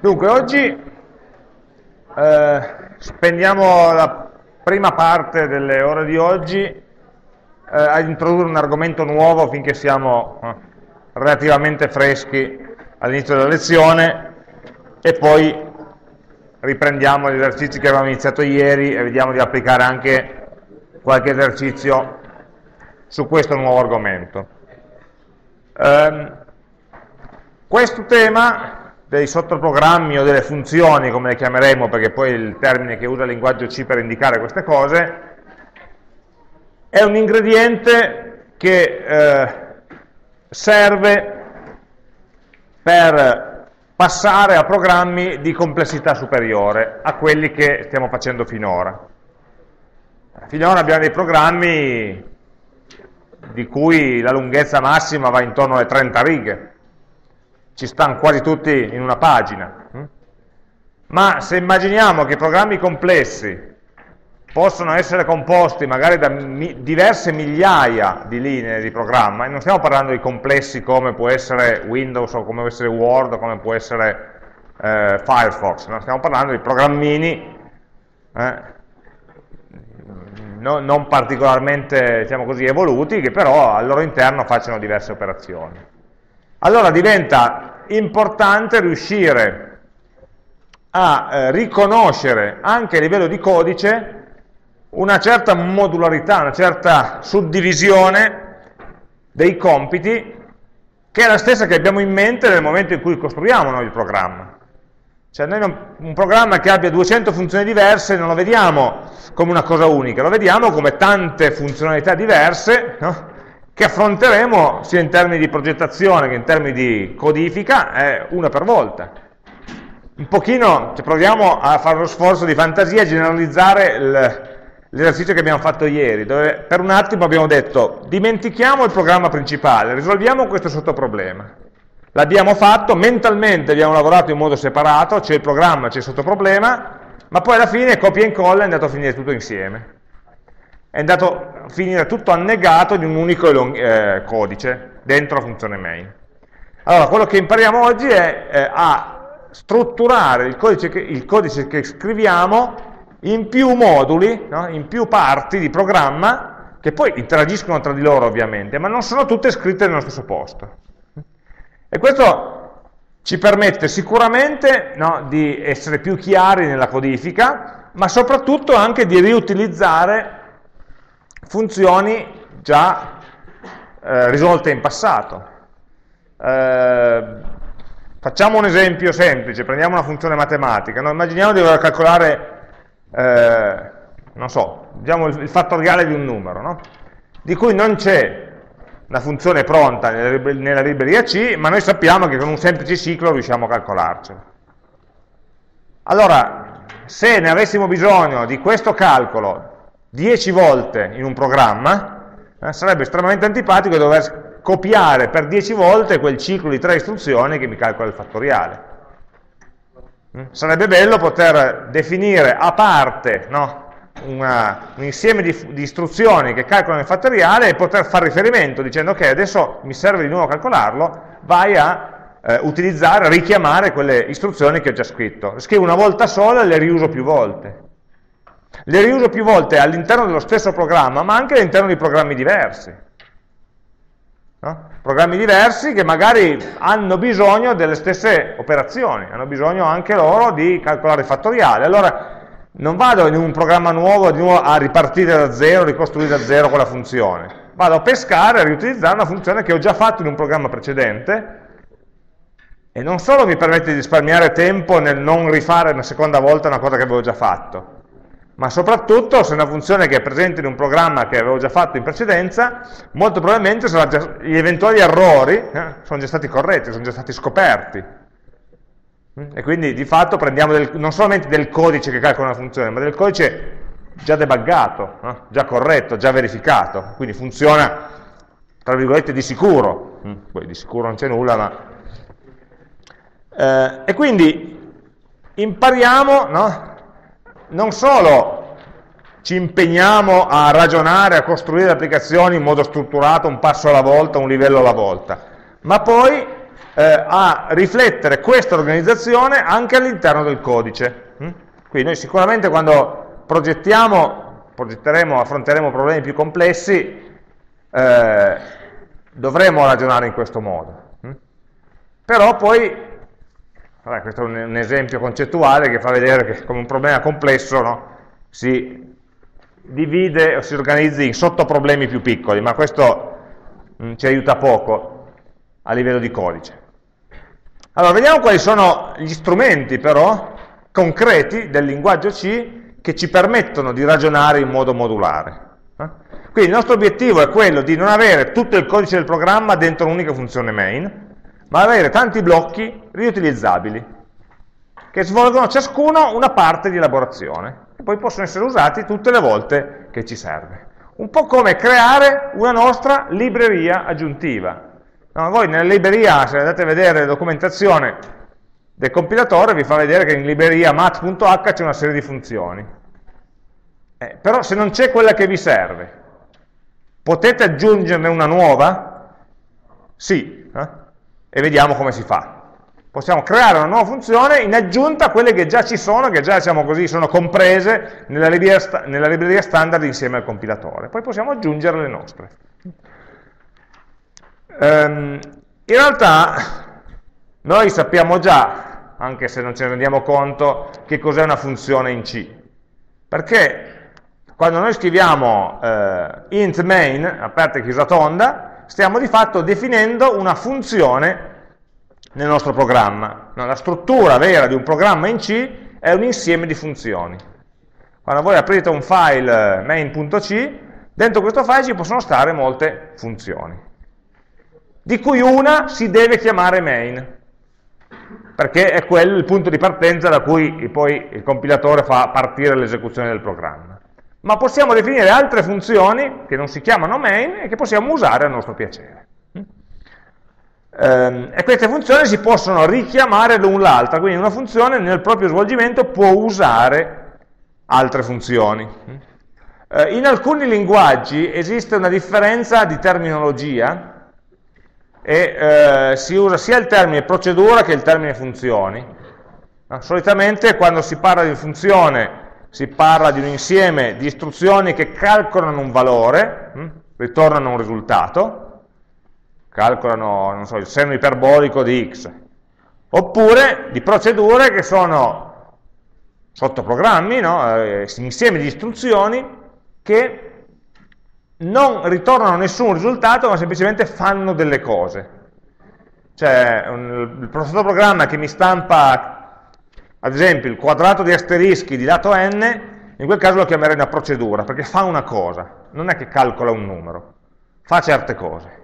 Dunque, oggi spendiamo la prima parte delle ore di oggi a introdurre un argomento nuovo finché siamo relativamente freschi all'inizio della lezione e poi riprendiamo gli esercizi che avevamo iniziato ieri e vediamo di applicare anche qualche esercizio su questo nuovo argomento. Questo tema dei sottoprogrammi o delle funzioni, come le chiameremo, perché poi è il termine che usa il linguaggio C per indicare queste cose, è un ingrediente che serve per passare a programmi di complessità superiore a quelli che stiamo facendo finora. Finora abbiamo dei programmi di cui la lunghezza massima va intorno alle 30 righe, ci stanno quasi tutti in una pagina, ma se immaginiamo che programmi complessi possono essere composti magari da diverse migliaia di linee di programma, e non stiamo parlando di complessi come può essere Windows o come può essere Word o come può essere Firefox, no? Stiamo parlando di programmini non particolarmente, diciamo così, evoluti, che però al loro interno facciano diverse operazioni. Allora diventa importante riuscire a riconoscere anche a livello di codice una certa modularità, una certa suddivisione dei compiti, che è la stessa che abbiamo in mente nel momento in cui costruiamo noi il programma. Cioè noi un programma che abbia 200 funzioni diverse non lo vediamo come una cosa unica, lo vediamo come tante funzionalità diverse, no? Che affronteremo sia in termini di progettazione che in termini di codifica, una per volta. Un pochino proviamo a fare lo sforzo di fantasia e generalizzare l'esercizio che abbiamo fatto ieri, dove per un attimo abbiamo detto dimentichiamo il programma principale, risolviamo questo sottoproblema. L'abbiamo fatto, mentalmente abbiamo lavorato in modo separato, c'è il programma, c'è il sottoproblema, ma poi alla fine copia e incolla è andato a finire tutto insieme. È andato a finire tutto annegato di un unico codice dentro la funzione main. Allora, quello che impariamo oggi è a strutturare il codice che scriviamo in più moduli, no? In più parti di programma, che poi interagiscono tra di loro ovviamente, ma non sono tutte scritte nello stesso posto. E questo ci permette sicuramente, no, di essere più chiari nella codifica, ma soprattutto anche di riutilizzare funzioni già risolte in passato. Facciamo un esempio semplice, prendiamo una funzione matematica, no? Immaginiamo di dover calcolare, non so, diciamo il fattoriale di un numero, no? Di cui non c'è una funzione pronta nella libreria C, ma noi sappiamo che con un semplice ciclo riusciamo a calcolarcelo. Allora, se ne avessimo bisogno di questo calcolo 10 volte in un programma, sarebbe estremamente antipatico dover copiare per 10 volte quel ciclo di 3 istruzioni che mi calcola il fattoriale. Sarebbe bello poter definire a parte, no, un insieme di istruzioni che calcolano il fattoriale e poter fare riferimento dicendo ok, adesso mi serve di nuovo calcolarlo, vai a utilizzare, richiamare quelle istruzioni che ho già scritto. Le scrivo una volta sola e le riuso più volte. Le riuso più volte all'interno dello stesso programma, ma anche all'interno di programmi diversi. No? Programmi diversi che magari hanno bisogno delle stesse operazioni, hanno bisogno anche loro di calcolare il fattoriale. Allora non vado in un programma nuovo di nuovo a ripartire da zero, ricostruire da zero quella funzione. Vado a pescare e riutilizzare una funzione che ho già fatto in un programma precedente, e non solo mi permette di risparmiare tempo nel non rifare una seconda volta una cosa che avevo già fatto, ma soprattutto se è una funzione che è presente in un programma che avevo già fatto in precedenza, molto probabilmente gli eventuali errori sono già stati corretti, sono già stati scoperti. E quindi di fatto prendiamo non solamente del codice che calcola una funzione, ma del codice già debuggato, no? Già corretto, già verificato, quindi funziona, tra virgolette, di sicuro. Poi di sicuro non c'è nulla, ma... e quindi impariamo, no? Non solo ci impegniamo a ragionare, a costruire applicazioni in modo strutturato, un passo alla volta, un livello alla volta, ma poi a riflettere questa organizzazione anche all'interno del codice. Quindi noi sicuramente quando affronteremo problemi più complessi, dovremo ragionare in questo modo. Però poi, vabbè, questo è un esempio concettuale che fa vedere che come un problema complesso, no, si divide o si organizza in sottoproblemi più piccoli, ma questo ci aiuta poco a livello di codice. Allora, vediamo quali sono gli strumenti però concreti del linguaggio C che ci permettono di ragionare in modo modulare. Quindi il nostro obiettivo è quello di non avere tutto il codice del programma dentro un'unica funzione main, ma avere tanti blocchi riutilizzabili, che svolgono ciascuno una parte di elaborazione, e poi possono essere usati tutte le volte che ci serve. Un po' come creare una nostra libreria aggiuntiva. No, voi nella libreria, se andate a vedere la documentazione del compilatore, vi fa vedere che in libreria math.h c'è una serie di funzioni. Però se non c'è quella che vi serve, potete aggiungerne una nuova? Sì. E vediamo come si fa. Possiamo creare una nuova funzione in aggiunta a quelle che già ci sono, che già, diciamo così, sono comprese nella libreria standard insieme al compilatore. Poi possiamo aggiungere le nostre. In realtà noi sappiamo già, anche se non ce ne rendiamo conto, che cos'è una funzione in C. Perché quando noi scriviamo int main, aperta e chiusa tonda, stiamo di fatto definendo una funzione nel nostro programma. No, la struttura vera di un programma in C è un insieme di funzioni. Quando voi aprite un file main.c, dentro questo file ci possono stare molte funzioni, di cui una si deve chiamare main, perché è quello il punto di partenza da cui poi il compilatore fa partire l'esecuzione del programma. Ma possiamo definire altre funzioni che non si chiamano main e che possiamo usare a nostro piacere. E queste funzioni si possono richiamare l'un l'altra, quindi una funzione nel proprio svolgimento può usare altre funzioni. In alcuni linguaggi esiste una differenza di terminologia e si usa sia il termine procedura che il termine funzioni. Solitamente quando si parla di funzione si parla di un insieme di istruzioni che calcolano un valore, ritornano un risultato, calcolano, non so, il seno iperbolico di x, oppure di procedure che sono sottoprogrammi, no? Insieme di istruzioni che non ritornano nessun risultato, ma semplicemente fanno delle cose. Cioè, il sottoprogramma che mi stampa, ad esempio, il quadrato di asterischi di lato n, in quel caso lo chiamerei una procedura, perché fa una cosa, non è che calcola un numero, fa certe cose.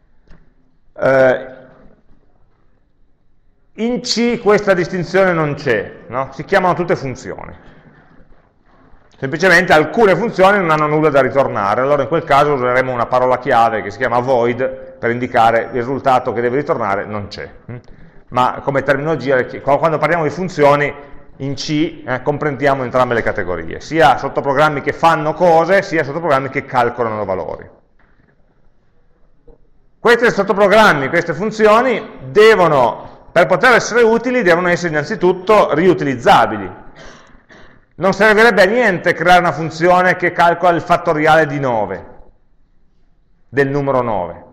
In C questa distinzione non c'è, no? Si chiamano tutte funzioni. Semplicemente alcune funzioni non hanno nulla da ritornare, allora in quel caso useremo una parola chiave che si chiama void per indicare il risultato che deve ritornare non c'è. Ma come terminologia, quando parliamo di funzioni, in C comprendiamo entrambe le categorie, sia sottoprogrammi che fanno cose, sia sottoprogrammi che calcolano valori. Questi sottoprogrammi, queste funzioni, per poter essere utili, devono essere innanzitutto riutilizzabili. Non servirebbe a niente creare una funzione che calcola il fattoriale di 9, del numero 9.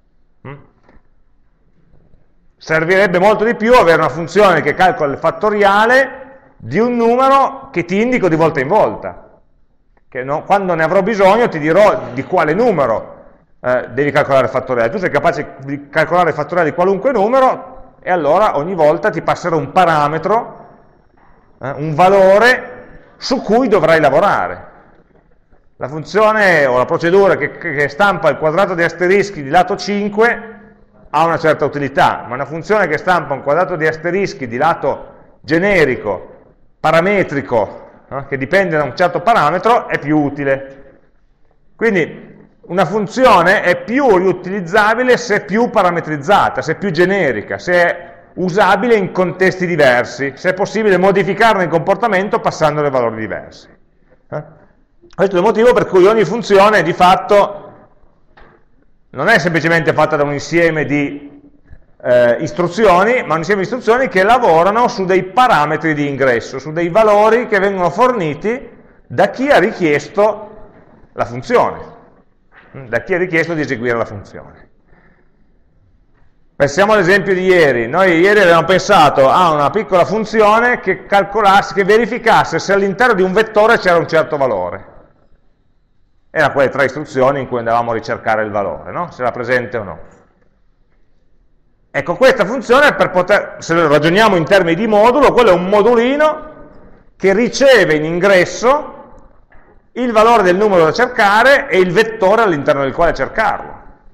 Servirebbe molto di più avere una funzione che calcola il fattoriale di un numero che ti indico di volta in volta. Che quando ne avrò bisogno ti dirò di quale numero devi calcolare il fattoriale. Tu sei capace di calcolare il fattoriale di qualunque numero e allora ogni volta ti passerà un parametro, un valore su cui dovrai lavorare. La funzione o la procedura che stampa il quadrato di asterischi di lato 5 ha una certa utilità, ma una funzione che stampa un quadrato di asterischi di lato generico, parametrico, che dipende da un certo parametro, è più utile. Quindi una funzione è più riutilizzabile se è più parametrizzata, se è più generica, se è usabile in contesti diversi, se è possibile modificarne il comportamento passandole valori diversi. Questo è il motivo per cui ogni funzione di fatto non è semplicemente fatta da un insieme di istruzioni, ma un insieme di istruzioni che lavorano su dei parametri di ingresso, su dei valori che vengono forniti da chi ha richiesto la funzione, da chi ha richiesto di eseguire la funzione. Pensiamo all'esempio di ieri. Noi ieri avevamo pensato a una piccola funzione che calcolasse, che verificasse se all'interno di un vettore c'era un certo valore. Era quelle 3 istruzioni in cui andavamo a ricercare il valore, no? Se era presente o no. Ecco, questa funzione, per poter, se ragioniamo in termini di modulo, quello è un modulino che riceve in ingresso il valore del numero da cercare e il vettore all'interno del quale cercarlo.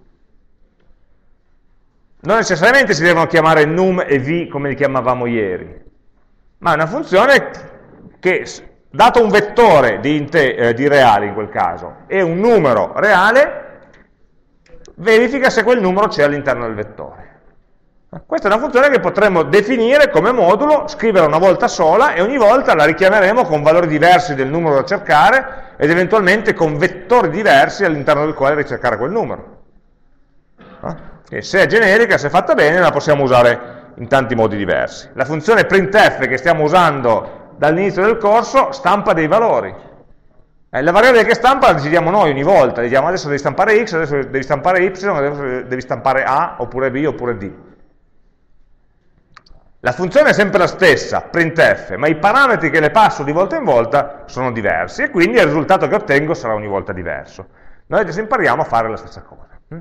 Non necessariamente si devono chiamare num e v come li chiamavamo ieri, ma è una funzione che, dato un vettore di reali in quel caso e un numero reale, verifica se quel numero c'è all'interno del vettore. Questa è una funzione che potremmo definire come modulo, scriverla una volta sola e ogni volta la richiameremo con valori diversi del numero da cercare ed eventualmente con vettori diversi all'interno del quale ricercare quel numero. E se è generica, se è fatta bene, la possiamo usare in tanti modi diversi. La funzione printf che stiamo usando dall'inizio del corso stampa dei valori. La variabile che stampa la decidiamo noi ogni volta, diciamo adesso devi stampare x, adesso devi stampare y, adesso devi stampare a, oppure b, oppure d. La funzione è sempre la stessa, printf, ma i parametri che le passo di volta in volta sono diversi e quindi il risultato che ottengo sarà ogni volta diverso. Noi adesso impariamo a fare la stessa cosa.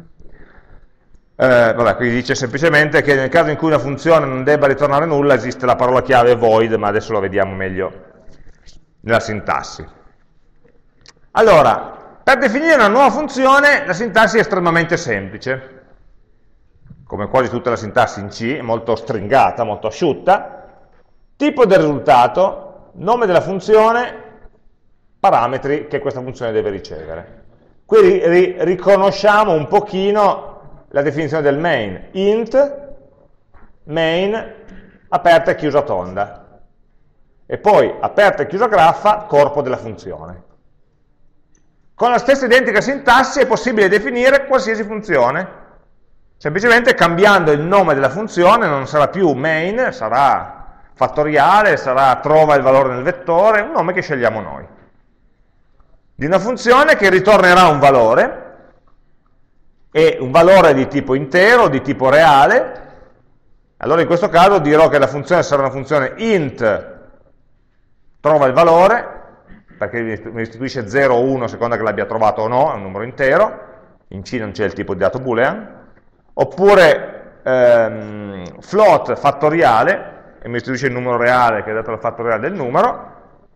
Vabbè, qui dice semplicemente che nel caso in cui una funzione non debba ritornare nulla esiste la parola chiave void, ma adesso lo vediamo meglio nella sintassi. Allora, per definire una nuova funzione la sintassi è estremamente semplice, come quasi tutta la sintassi in C, è molto stringata, molto asciutta. Tipo del risultato, nome della funzione, parametri che questa funzione deve ricevere. Qui riconosciamo un pochino la definizione del main, int, main, aperta e chiusa tonda, e poi aperta e chiusa graffa, corpo della funzione. Con la stessa identica sintassi è possibile definire qualsiasi funzione, semplicemente cambiando il nome della funzione, non sarà più main, sarà fattoriale, sarà trova il valore nel vettore, un nome che scegliamo noi. Di una funzione che ritornerà un valore, e un valore di tipo intero, di tipo reale. Allora in questo caso dirò che la funzione sarà una funzione int trova il valore, perché mi restituisce 0 o 1 a seconda che l'abbia trovato o no, è un numero intero, in C non c'è il tipo di dato boolean, oppure float fattoriale, e mi restituisce il numero reale che è dato dal fattoriale del numero,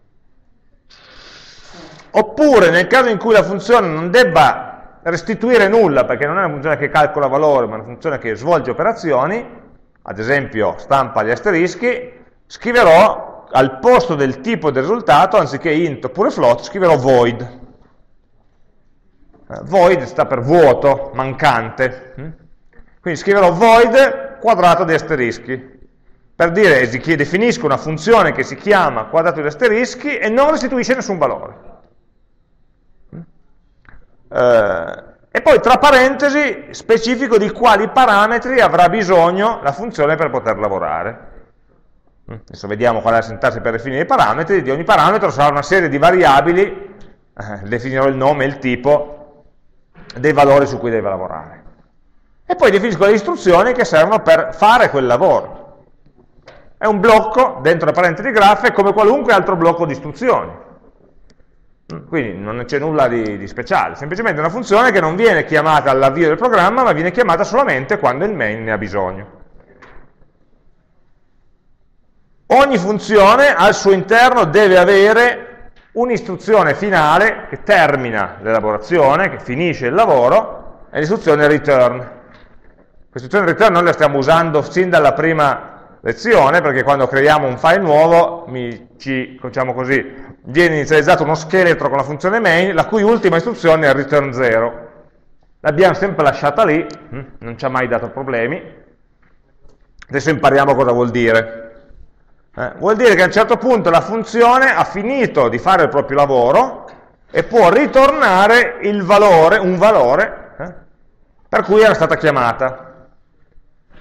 oppure nel caso in cui la funzione non debba restituire nulla, perché non è una funzione che calcola valore, ma è una funzione che svolge operazioni, ad esempio stampa gli asterischi, scriverò al posto del tipo del risultato, anziché int oppure float, scriverò void. Void sta per vuoto, mancante. Quindi scriverò void quadrato di asterischi, per dire che definisco una funzione che si chiama quadrato di asterischi e non restituisce nessun valore. E poi tra parentesi specifico di quali parametri avrà bisogno la funzione per poter lavorare. Adesso vediamo qual è la sintassi per definire i parametri. Di ogni parametro sarà una serie di variabili, definirò il nome e il tipo dei valori su cui deve lavorare. E poi definisco le istruzioni che servono per fare quel lavoro. È un blocco dentro la parentesi di graffe come qualunque altro blocco di istruzioni. Quindi non c'è nulla di speciale, semplicemente una funzione che non viene chiamata all'avvio del programma, ma viene chiamata solamente quando il main ne ha bisogno. Ogni funzione al suo interno deve avere un'istruzione finale che termina l'elaborazione, che finisce il lavoro, è l'istruzione return. Questa istruzione return noi la stiamo usando sin dalla prima lezione, perché quando creiamo un file nuovo, diciamo così, viene inizializzato uno scheletro con la funzione main, la cui ultima istruzione è return 0. L'abbiamo sempre lasciata lì, non ci ha mai dato problemi. Adesso impariamo cosa vuol dire. Vuol dire che a un certo punto la funzione ha finito di fare il proprio lavoro e può ritornare il valore, un valore, per cui era stata chiamata.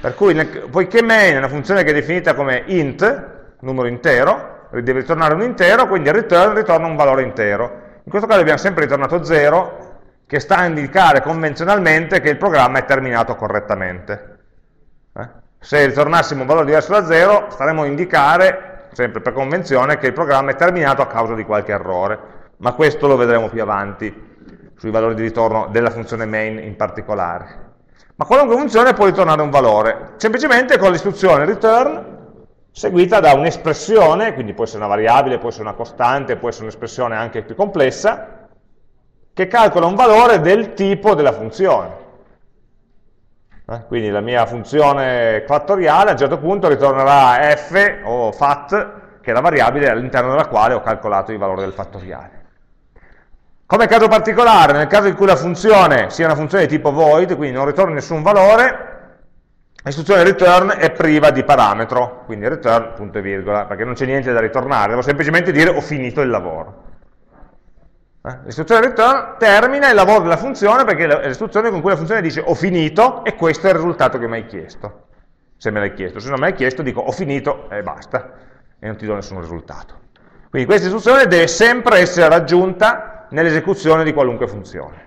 Per cui, poiché main è una funzione che è definita come int, numero intero, deve ritornare un intero, quindi il return ritorna un valore intero. In questo caso abbiamo sempre ritornato 0, che sta a indicare convenzionalmente che il programma è terminato correttamente. Se ritornassimo un valore diverso da 0, staremmo a indicare, sempre per convenzione, che il programma è terminato a causa di qualche errore, ma questo lo vedremo più avanti, sui valori di ritorno della funzione main in particolare. Ma qualunque funzione può ritornare un valore, semplicemente con l'istruzione return seguita da un'espressione, quindi può essere una variabile, può essere una costante, può essere un'espressione anche più complessa, che calcola un valore del tipo della funzione. Quindi la mia funzione fattoriale a un certo punto ritornerà f o fat, che è la variabile all'interno della quale ho calcolato il valore del fattoriale. Come caso particolare, nel caso in cui la funzione sia una funzione di tipo void, quindi non ritorna nessun valore, l'istruzione return è priva di parametro, quindi return punto e virgola, perché non c'è niente da ritornare, devo semplicemente dire ho finito il lavoro. L'istruzione return termina il lavoro della funzione perché è l'istruzione con cui la funzione dice ho finito e questo è il risultato che mi hai chiesto, se me l'hai chiesto. Se non me l'hai chiesto dico ho finito e basta, e non ti do nessun risultato. Quindi questa istruzione deve sempre essere raggiunta nell'esecuzione di qualunque funzione.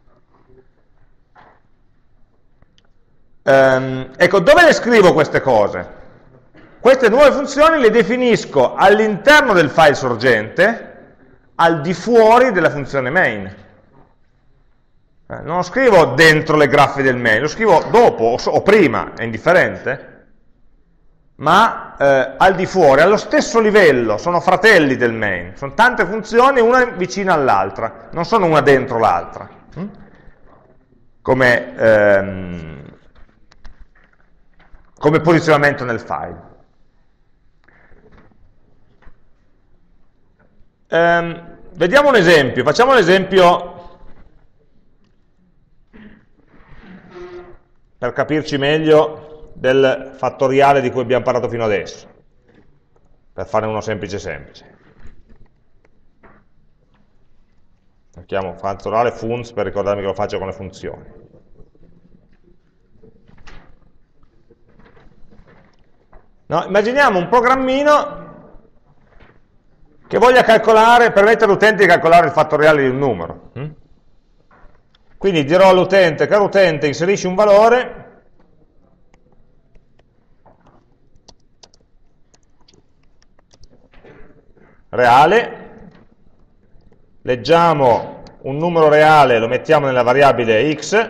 Ecco, dove le scrivo queste cose? Queste nuove funzioni le definisco all'interno del file sorgente, al di fuori della funzione main. Non lo scrivo dentro le graffe del main, lo scrivo dopo o prima, è indifferente, ma al di fuori, allo stesso livello, sono fratelli del main, sono tante funzioni, una vicina all'altra, non sono una dentro l'altra, come posizionamento nel file. Vediamo un esempio, facciamo l'esempio per capirci meglio del fattoriale di cui abbiamo parlato fino adesso, per fare uno semplice. Lo chiamo fattoriale funz per ricordarmi che lo faccio con le funzioni. No, immaginiamo un programmino che voglia calcolare, permettere all'utente di calcolare il fattoriale di un numero. Quindi dirò all'utente, caro utente, inserisci un valore reale, leggiamo un numero reale, lo mettiamo nella variabile x,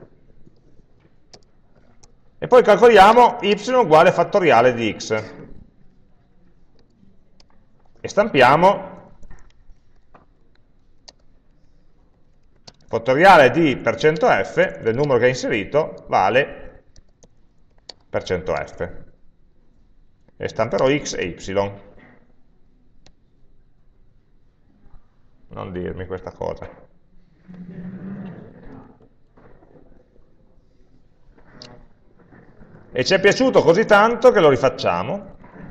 e poi calcoliamo y uguale fattoriale di x. E stampiamo fattoriale di %f del numero che hai inserito vale %f. E stamperò x e y. Non dirmi questa cosa. E ci è piaciuto così tanto che lo rifacciamo.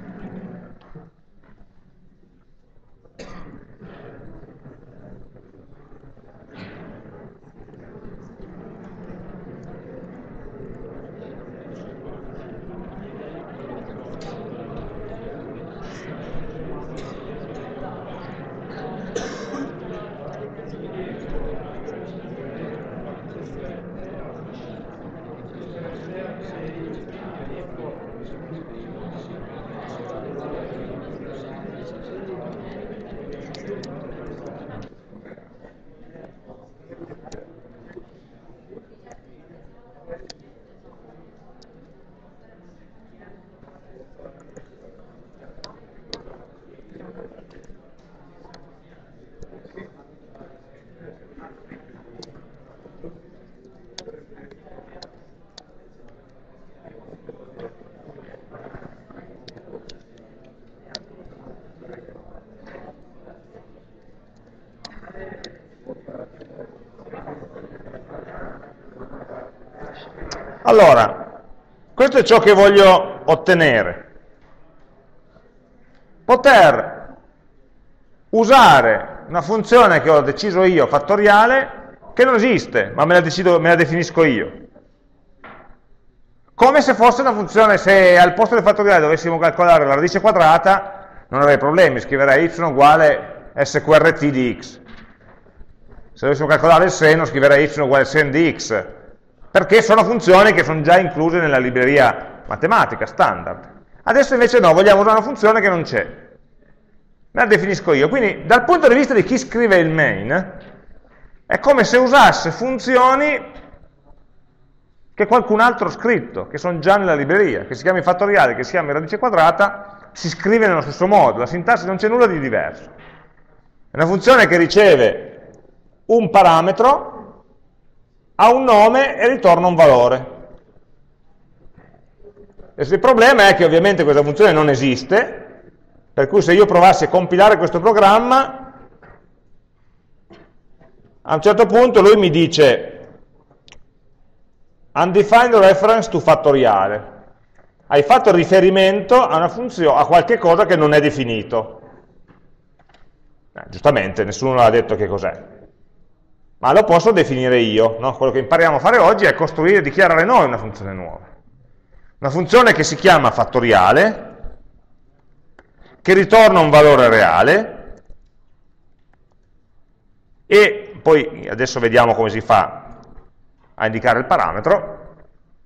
Allora, questo è ciò che voglio ottenere. Poter usare una funzione che ho deciso io, fattoriale, che non esiste, ma me la definisco io. come se fosse una funzione, se al posto del fattoriale dovessimo calcolare la radice quadrata, non avrei problemi, scriverei y uguale sqrt di x. Se dovessimo calcolare il seno, scriverei y uguale sen di x, perché sono funzioni che sono già incluse nella libreria matematica standard. Adesso invece no, vogliamo usare una funzione che non c'è. Me la definisco io. Quindi dal punto di vista di chi scrive il main, è come se usasse funzioni che qualcun altro ha scritto, che sono già nella libreria, che si chiami fattoriale, che si chiami radice quadrata, si scrive nello stesso modo, la sintassi non c'è nulla di diverso. È una funzione che riceve un parametro, ha un nome e ritorna un valore. Adesso il problema è che ovviamente questa funzione non esiste, per cui se io provassi a compilare questo programma, a un certo punto lui mi dice undefined reference to fattoriale. Hai fatto riferimento a una funzione, a qualche cosa che non è definito. Giustamente, nessuno l'ha detto che cos'è. Ma lo posso definire io, no? Quello che impariamo a fare oggi è costruire e dichiarare noi una funzione nuova. Una funzione che si chiama fattoriale, che ritorna un valore reale, e poi adesso vediamo come si fa a indicare il parametro.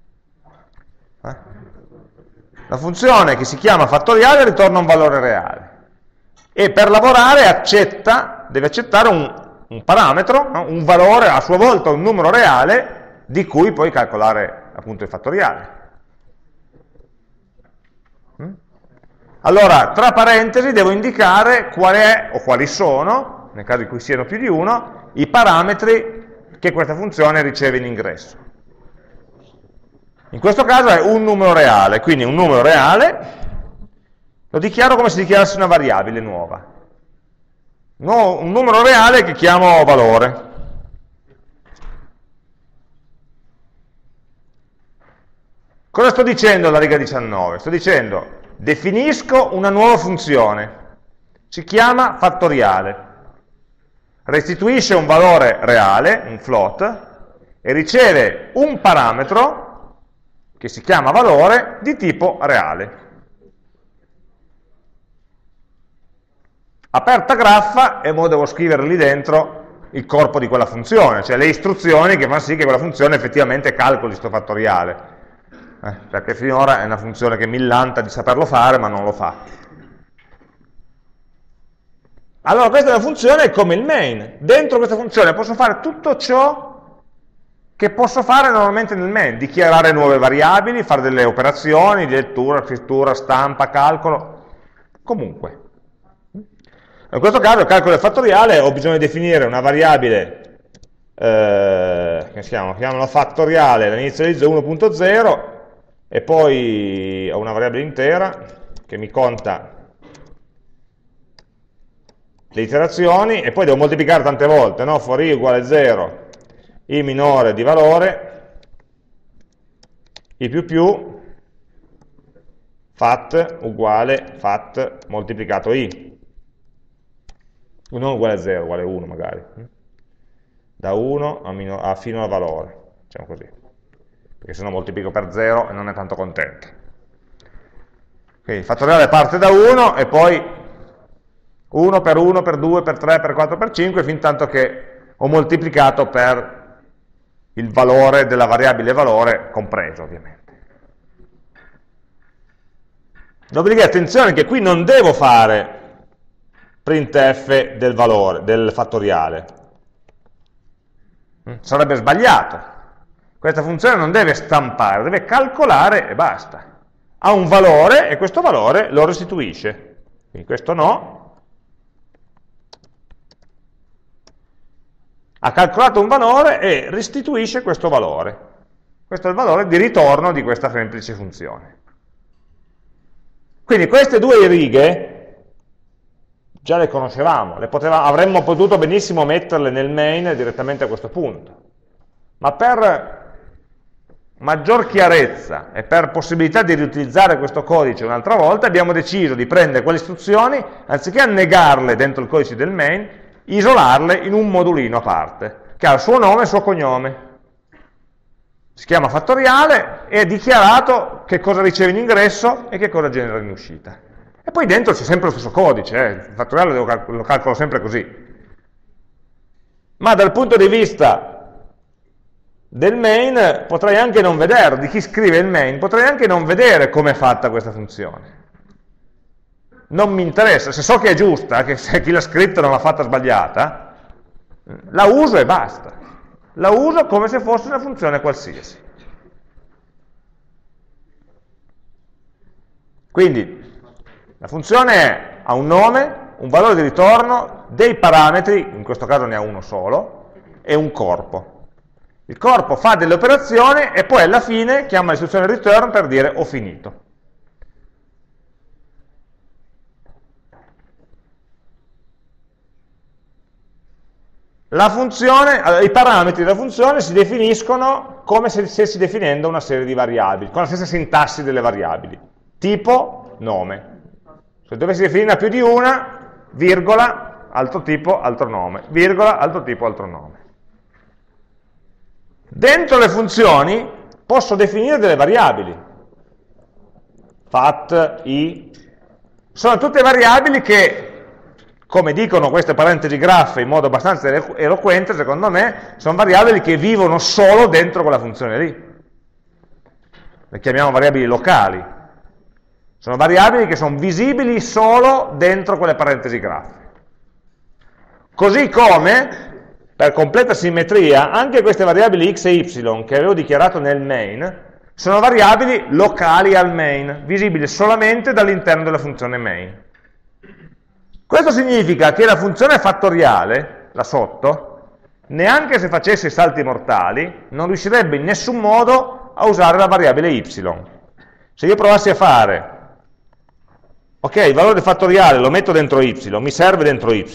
La funzione che si chiama fattoriale ritorna un valore reale, e per lavorare deve accettare un parametro, no? Un valore, a sua volta un numero reale, di cui poi calcolare appunto il fattoriale. Allora, tra parentesi devo indicare qual è, o quali sono, nel caso in cui siano più di uno, i parametri che questa funzione riceve in ingresso. In questo caso è un numero reale, quindi un numero reale lo dichiaro come se dichiarassi una variabile nuova. Un numero reale che chiamo valore. Cosa sto dicendo alla riga 19? Sto dicendo definisco una nuova funzione, si chiama fattoriale, restituisce un valore reale, un float, e riceve un parametro che si chiama valore di tipo reale. Aperta graffa, e ora devo scrivere lì dentro il corpo di quella funzione, cioè le istruzioni che fanno sì che quella funzione effettivamente calcoli questo fattoriale. Perché finora è una funzione che millanta di saperlo fare, ma non lo fa. Allora questa è una funzione come il main. Dentro questa funzione posso fare tutto ciò che posso fare normalmente nel main, dichiarare nuove variabili, fare delle operazioni di lettura, scrittura, stampa, calcolo, comunque. In questo caso il calcolo del fattoriale ho bisogno di definire una variabile, che chiamano fattoriale, all'inizio di 1.0, e poi ho una variabile intera che mi conta le iterazioni, e poi devo moltiplicare tante volte, no? For i uguale 0, i minore di valore, i più, fat uguale fat moltiplicato i. Non uguale a 0, uguale a 1 magari. Da 1 fino al valore, diciamo così. Perché se no moltiplico per 0 e non è tanto contento. Quindi il fattoriale parte da 1 e poi 1 per 1 per 2 per 3 per 4 per 5 fin tanto che ho moltiplicato per il valore della variabile valore compreso ovviamente. Dopodiché attenzione che qui non devo fare printf del valore, del fattoriale. Sarebbe sbagliato. Questa funzione non deve stampare, deve calcolare e basta. Ha un valore e questo valore lo restituisce. Quindi questo no. Ha calcolato un valore e restituisce questo valore. Questo è il valore di ritorno di questa semplice funzione. Quindi queste due righe già le conoscevamo, avremmo potuto benissimo metterle nel main direttamente a questo punto. Ma per maggior chiarezza e per possibilità di riutilizzare questo codice un'altra volta, abbiamo deciso di prendere quelle istruzioni, anziché annegarle dentro il codice del main, isolarle in un modulino a parte, che ha il suo nome e il suo cognome. si chiama fattoriale e è dichiarato che cosa riceve in ingresso e che cosa genera in uscita. E poi dentro c'è sempre lo stesso codice, il fattoriale lo calcolo sempre così. Ma dal punto di vista del main potrei anche non vedere, di chi scrive il main, potrei anche non vedere come è fatta questa funzione. Non mi interessa, se so che è giusta, che se chi l'ha scritta non l'ha fatta sbagliata, la uso e basta. La uso come se fosse una funzione qualsiasi. Quindi la funzione ha un nome, un valore di ritorno, dei parametri, in questo caso ne ha uno solo, e un corpo. Il corpo fa delle operazioni e poi alla fine chiama l'istruzione return per dire ho finito. La funzione, allora, i parametri della funzione si definiscono come se stessi definendo una serie di variabili, con la stessa sintassi delle variabili. Tipo, nome. Se dovessi definirne più di una, virgola, altro tipo, altro nome. Virgola, altro tipo, altro nome. Dentro le funzioni posso definire delle variabili. Fat, i. Sono tutte variabili che, come dicono queste parentesi graffe in modo abbastanza eloquente, secondo me, sono variabili che vivono solo dentro quella funzione lì. Le chiamiamo variabili locali. Sono variabili che sono visibili solo dentro quelle parentesi graffe. Così come, per completa simmetria, anche queste variabili x e y che avevo dichiarato nel main, sono variabili locali al main, visibili solamente dall'interno della funzione main. Questo significa che la funzione fattoriale, là sotto, neanche se facesse i salti mortali, non riuscirebbe in nessun modo a usare la variabile y. Se io provassi a fare, ok, il valore del fattoriale lo metto dentro y, mi serve dentro y,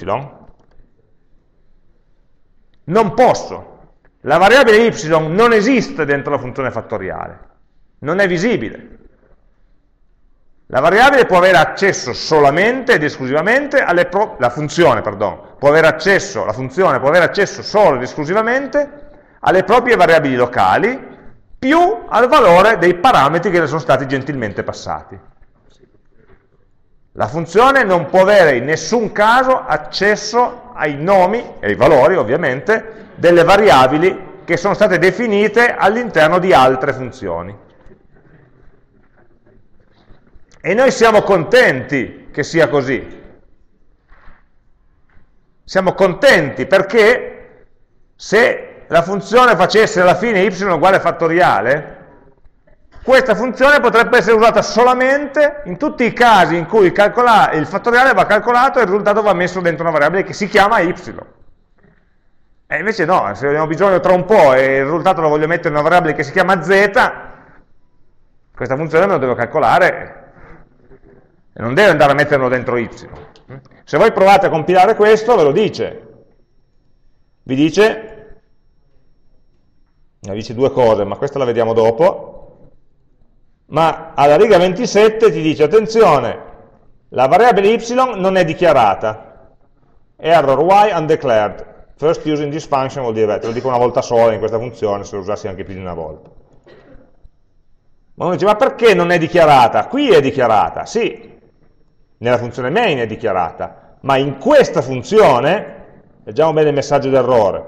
non posso. La variabile y non esiste dentro la funzione fattoriale, non è visibile. La variabile può avere accesso solamente ed esclusivamente la funzione può avere accesso, la funzione può avere accesso solo ed esclusivamente alle proprie variabili locali più al valore dei parametri che le sono stati gentilmente passati. La funzione non può avere in nessun caso accesso ai nomi e ai valori, ovviamente, delle variabili che sono state definite all'interno di altre funzioni. E noi siamo contenti che sia così. Siamo contenti perché se la funzione facesse alla fine y uguale fattoriale, questa funzione potrebbe essere usata solamente in tutti i casi in cui il fattoriale va calcolato e il risultato va messo dentro una variabile che si chiama y. E invece no, se abbiamo bisogno tra un po' e il risultato lo voglio mettere in una variabile che si chiama z, questa funzione me lo devo calcolare e non deve andare a metterlo dentro y. Se voi provate a compilare questo, ve lo dice. Vi dice due cose, ma questa la vediamo dopo. Ma alla riga 27 ti dice, attenzione, la variabile y non è dichiarata. Error y undeclared. First using this function vuol dire, te lo dico una volta sola in questa funzione, se lo usassi anche più di una volta. Ma uno dice, ma perché non è dichiarata? Qui è dichiarata, sì. Nella funzione main è dichiarata, ma in questa funzione, leggiamo bene il messaggio d'errore,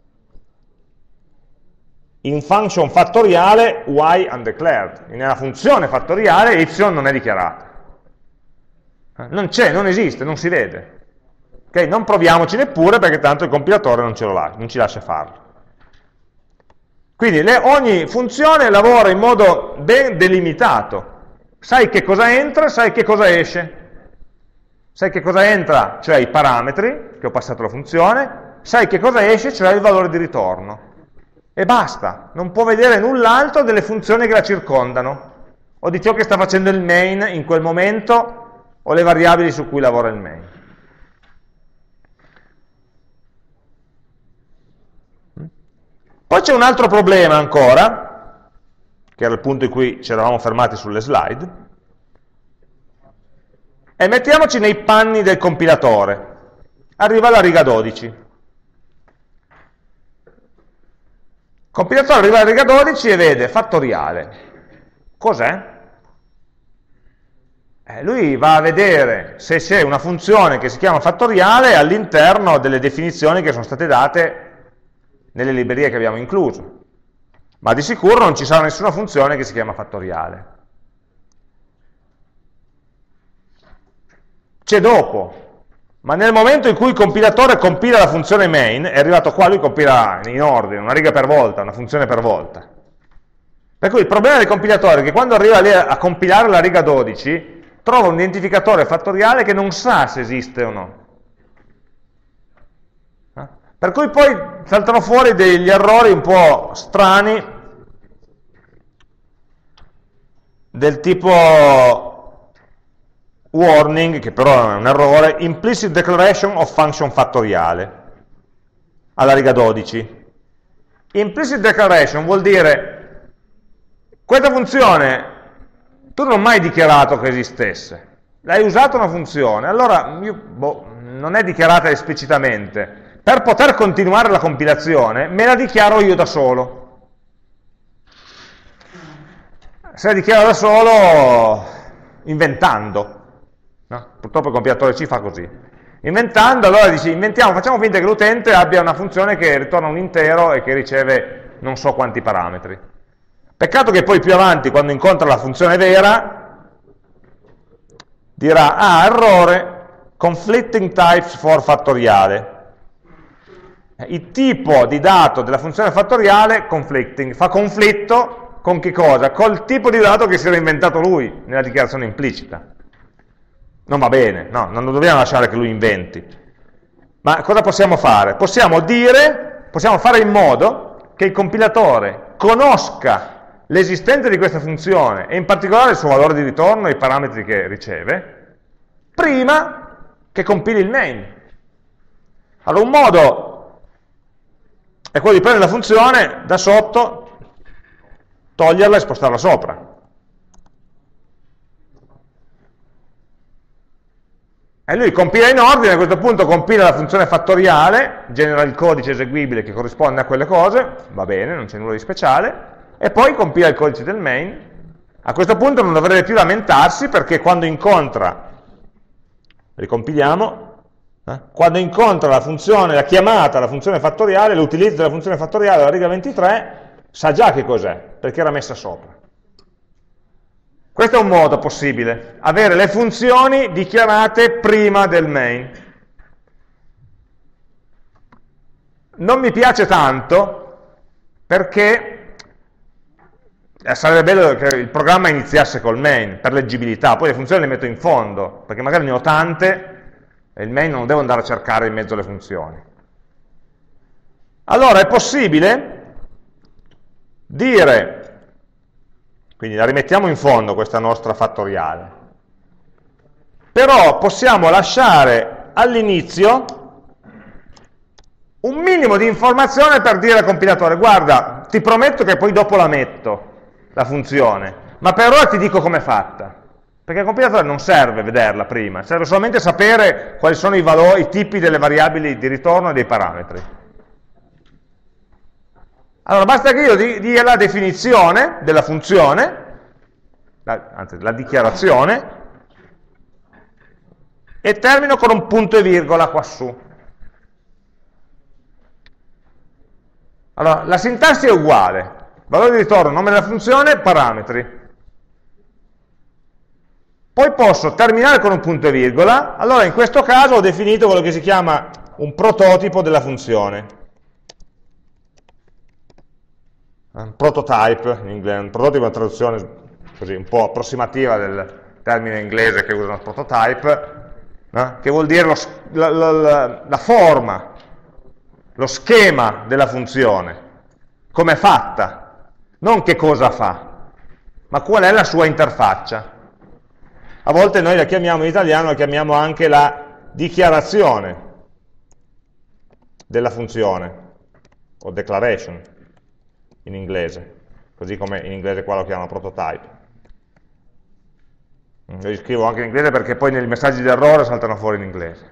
in function fattoriale y undeclared, nella funzione fattoriale y non è dichiarata. Non c'è, non esiste, non si vede. Okay? Non proviamoci neppure perché tanto il compilatore non ci lascia farlo. Quindi ogni funzione lavora in modo ben delimitato. Sai che cosa entra, sai che cosa esce. Sai che cosa entra, cioè i parametri che ho passato alla funzione, sai che cosa esce, cioè il valore di ritorno. E basta, non può vedere null'altro delle funzioni che la circondano, o di ciò che sta facendo il main in quel momento, o le variabili su cui lavora il main. Poi c'è un altro problema ancora, che era il punto in cui ci eravamo fermati sulle slide, e mettiamoci nei panni del compilatore. Arriva alla riga 12. compilatore arriva alla riga 12 e vede fattoriale. Cos'è? Lui va a vedere se c'è una funzione che si chiama fattoriale all'interno delle definizioni che sono state date nelle librerie che abbiamo incluso. Ma di sicuro non ci sarà nessuna funzione che si chiama fattoriale. C'è dopo, ma nel momento in cui il compilatore compila la funzione main, è arrivato qua, lui compila in ordine, una riga per volta, una funzione per volta. Per cui il problema del compilatore è che quando arriva lì a compilare la riga 12, trova un identificatore fattoriale che non sa se esiste o no. Per cui poi saltano fuori degli errori un po' strani, del tipo warning, che però è un errore, implicit declaration of function fattoriale, alla riga 12. Implicit declaration vuol dire, questa funzione tu non hai mai dichiarato che esistesse, l'hai usata una funzione, allora non è dichiarata esplicitamente, per poter continuare la compilazione me la dichiaro io da solo. Se la dichiaro da solo inventando, no? Purtroppo il compilatore ci fa così, inventando, allora dici, facciamo finta che l'utente abbia una funzione che ritorna un intero e che riceve non so quanti parametri. Peccato che poi più avanti, quando incontra la funzione vera, dirà, errore, conflicting types for fattoriale. Il tipo di dato della funzione fattoriale, conflicting, fa conflitto con che cosa? Col tipo di dato che si era inventato lui nella dichiarazione implicita. Non va bene, no, non lo dobbiamo lasciare che lui inventi. Ma cosa possiamo fare? Possiamo fare in modo che il compilatore conosca l'esistenza di questa funzione e in particolare il suo valore di ritorno e i parametri che riceve, prima che compili il main. Allora un modo è quello di prendere la funzione da sotto, toglierla e spostarla sopra. E lui compila in ordine, a questo punto compila la funzione fattoriale, genera il codice eseguibile che corrisponde a quelle cose, va bene, non c'è nulla di speciale, e poi compila il codice del main. A questo punto non dovrebbe più lamentarsi perché quando incontra, ricompiliamo, quando incontra la funzione, la chiamata alla funzione fattoriale, l'utilizzo della funzione fattoriale alla riga 23, sa già che cos'è, perché era messa sopra. Questo è un modo possibile, avere le funzioni dichiarate prima del main. Non mi piace tanto, perché sarebbe bello che il programma iniziasse col main, per leggibilità, poi le funzioni le metto in fondo, perché magari ne ho tante, e il main non devo andare a cercare in mezzo alle funzioni. Allora è possibile dire, quindi la rimettiamo in fondo questa nostra fattoriale, però possiamo lasciare all'inizio un minimo di informazione per dire al compilatore, guarda, ti prometto che poi dopo la metto, la funzione, ma per ora ti dico com'è fatta. Perché al compilatore non serve vederla prima, serve solamente sapere quali sono i valori, i tipi delle variabili di ritorno e dei parametri. Allora basta che io dia la definizione della funzione, anzi la dichiarazione, e termino con un punto e virgola qua su. Allora la sintassi è uguale, valore di ritorno, nome della funzione, parametri. Poi posso terminare con un punto e virgola, allora in questo caso ho definito quello che si chiama un prototipo della funzione. Un prototype, in inglese, un prototipo è una traduzione così un po' approssimativa del termine inglese che usano prototype, che vuol dire la forma, lo schema della funzione, come è fatta, non che cosa fa, ma qual è la sua interfaccia. A volte noi la chiamiamo in italiano, la chiamiamo anche la dichiarazione della funzione, o declaration in inglese, così come in inglese qua lo chiamano prototype. Io scrivo anche in inglese perché poi nei messaggi di errore saltano fuori in inglese.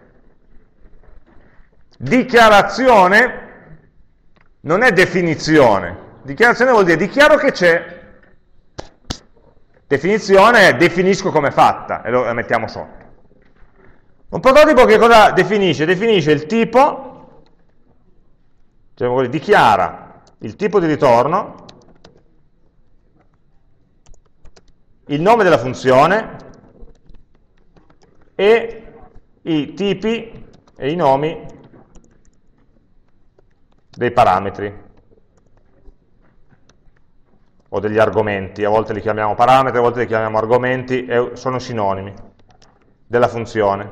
Dichiarazione non è definizione, Dichiarazione vuol dire dichiaro che c'è. Definizione è definisco come è fatta e la mettiamo sotto. Un prototipo che cosa definisce? Definisce il tipo, cioè dichiara il tipo di ritorno, il nome della funzione e i tipi e i nomi dei parametri o degli argomenti. A volte li chiamiamo parametri, a volte li chiamiamo argomenti, e sono sinonimi della funzione.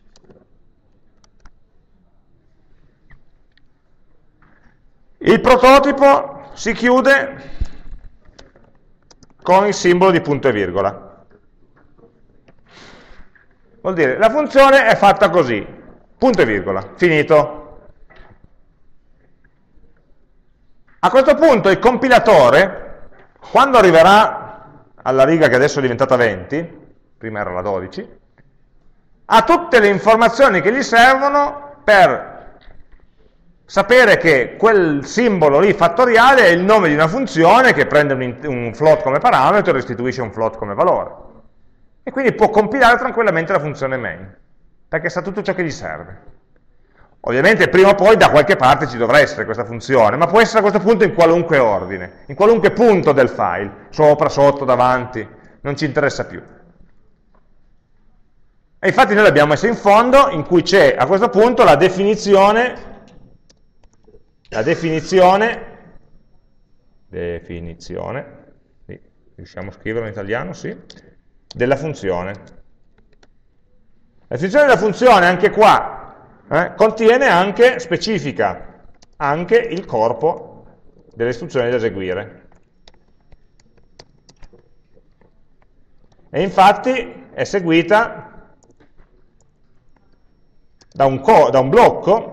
Il prototipo si chiude con il simbolo di punto e virgola. Vuol dire, la funzione è fatta così, punto e virgola, finito. A questo punto il compilatore, quando arriverà alla riga che adesso è diventata 20, prima era la 12, ha tutte le informazioni che gli servono per sapere che quel simbolo lì fattoriale è il nome di una funzione che prende un float come parametro e restituisce un float come valore. E quindi può compilare tranquillamente la funzione main, perché sa tutto ciò che gli serve. Ovviamente prima o poi da qualche parte ci dovrà essere questa funzione, ma può essere a questo punto in qualunque ordine, in qualunque punto del file, sopra, sotto, davanti, non ci interessa più. E infatti noi l'abbiamo messa in fondo, in cui c'è a questo punto la definizione, sì, riusciamo a scriverlo in italiano, sì, della funzione. La definizione della funzione, anche qua, contiene anche, specifica anche il corpo delle istruzioni da eseguire. E infatti è seguita da un blocco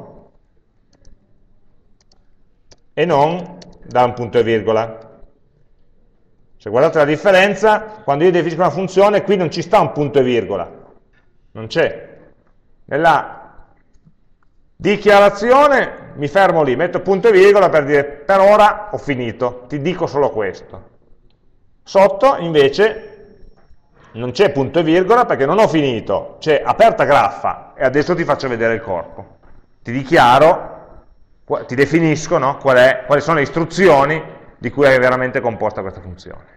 e non da un punto e virgola. Se guardate la differenza, quando io definisco una funzione, qui non ci sta un punto e virgola, non c'è. Nella dichiarazione mi fermo lì, metto punto e virgola per dire per ora ho finito, ti dico solo questo. Sotto invece non c'è punto e virgola perché non ho finito, c'è aperta graffa e adesso ti faccio vedere il corpo. Ti dichiaro, ti definisco, no, quali sono le istruzioni di cui è veramente composta questa funzione.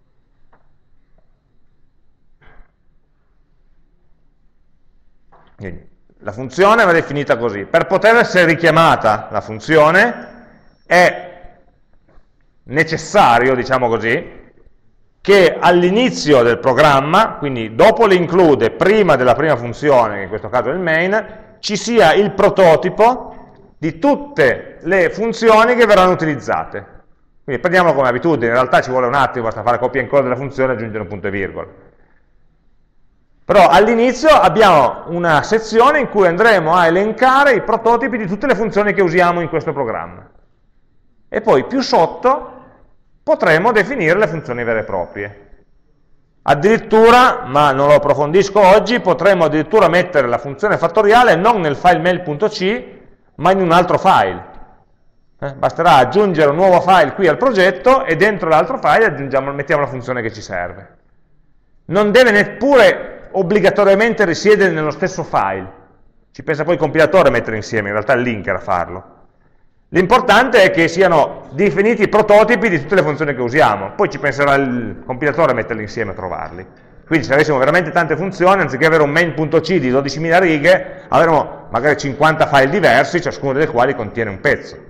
Quindi, la funzione va definita così. Per poter essere richiamata la funzione è necessario, diciamo così, che all'inizio del programma, quindi dopo l'include, prima della prima funzione, che in questo caso è il main, ci sia il prototipo di tutte le funzioni che verranno utilizzate. Quindi prendiamolo come abitudine, in realtà ci vuole un attimo, basta fare copia e incolla della funzione e aggiungere un punto e virgola. Però all'inizio abbiamo una sezione in cui andremo a elencare i prototipi di tutte le funzioni che usiamo in questo programma. E poi più sotto potremo definire le funzioni vere e proprie. Addirittura, ma non lo approfondisco oggi, potremo addirittura mettere la funzione fattoriale non nel file mail.c, ma in un altro file. Basterà aggiungere un nuovo file qui al progetto e dentro l'altro file mettiamo la funzione che ci serve. Non deve neppure obbligatoriamente risiedere nello stesso file. Ci pensa poi il compilatore a mettere insieme, in realtà è il linker a farlo. L'importante è che siano definiti i prototipi di tutte le funzioni che usiamo, poi ci penserà il compilatore a metterli insieme e trovarli. Quindi se avessimo veramente tante funzioni, anziché avere un main.c di 12.000 righe, avremo magari 50 file diversi, ciascuno dei quali contiene un pezzo.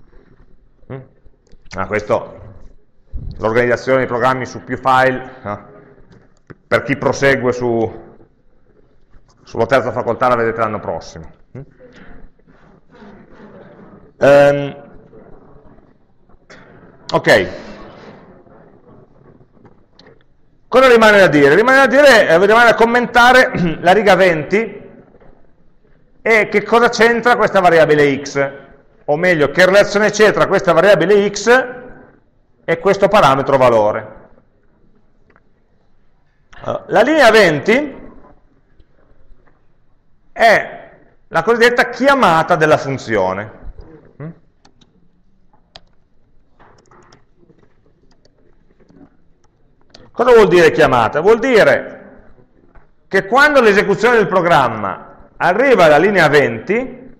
Questo, l'organizzazione dei programmi su più file, per chi prosegue sulla terza facoltà la vedete l'anno prossimo. Ok. Cosa rimane da dire? Rimane da commentare la riga 20 e che cosa c'entra questa variabile x, o meglio, che relazione c'è tra questa variabile x e questo parametro valore. La linea 20 è la cosiddetta chiamata della funzione. Cosa vuol dire chiamata? Vuol dire che quando l'esecuzione del programma arriva alla linea 20,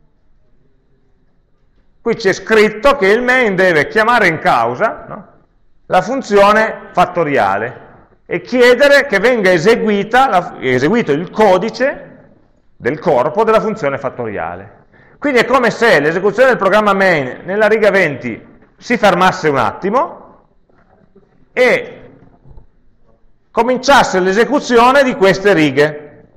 qui c'è scritto che il main deve chiamare in causa, no, la funzione fattoriale e chiedere che venga eseguito il codice del corpo della funzione fattoriale. Quindi è come se l'esecuzione del programma main nella riga 20 si fermasse un attimo e cominciasse l'esecuzione di queste righe,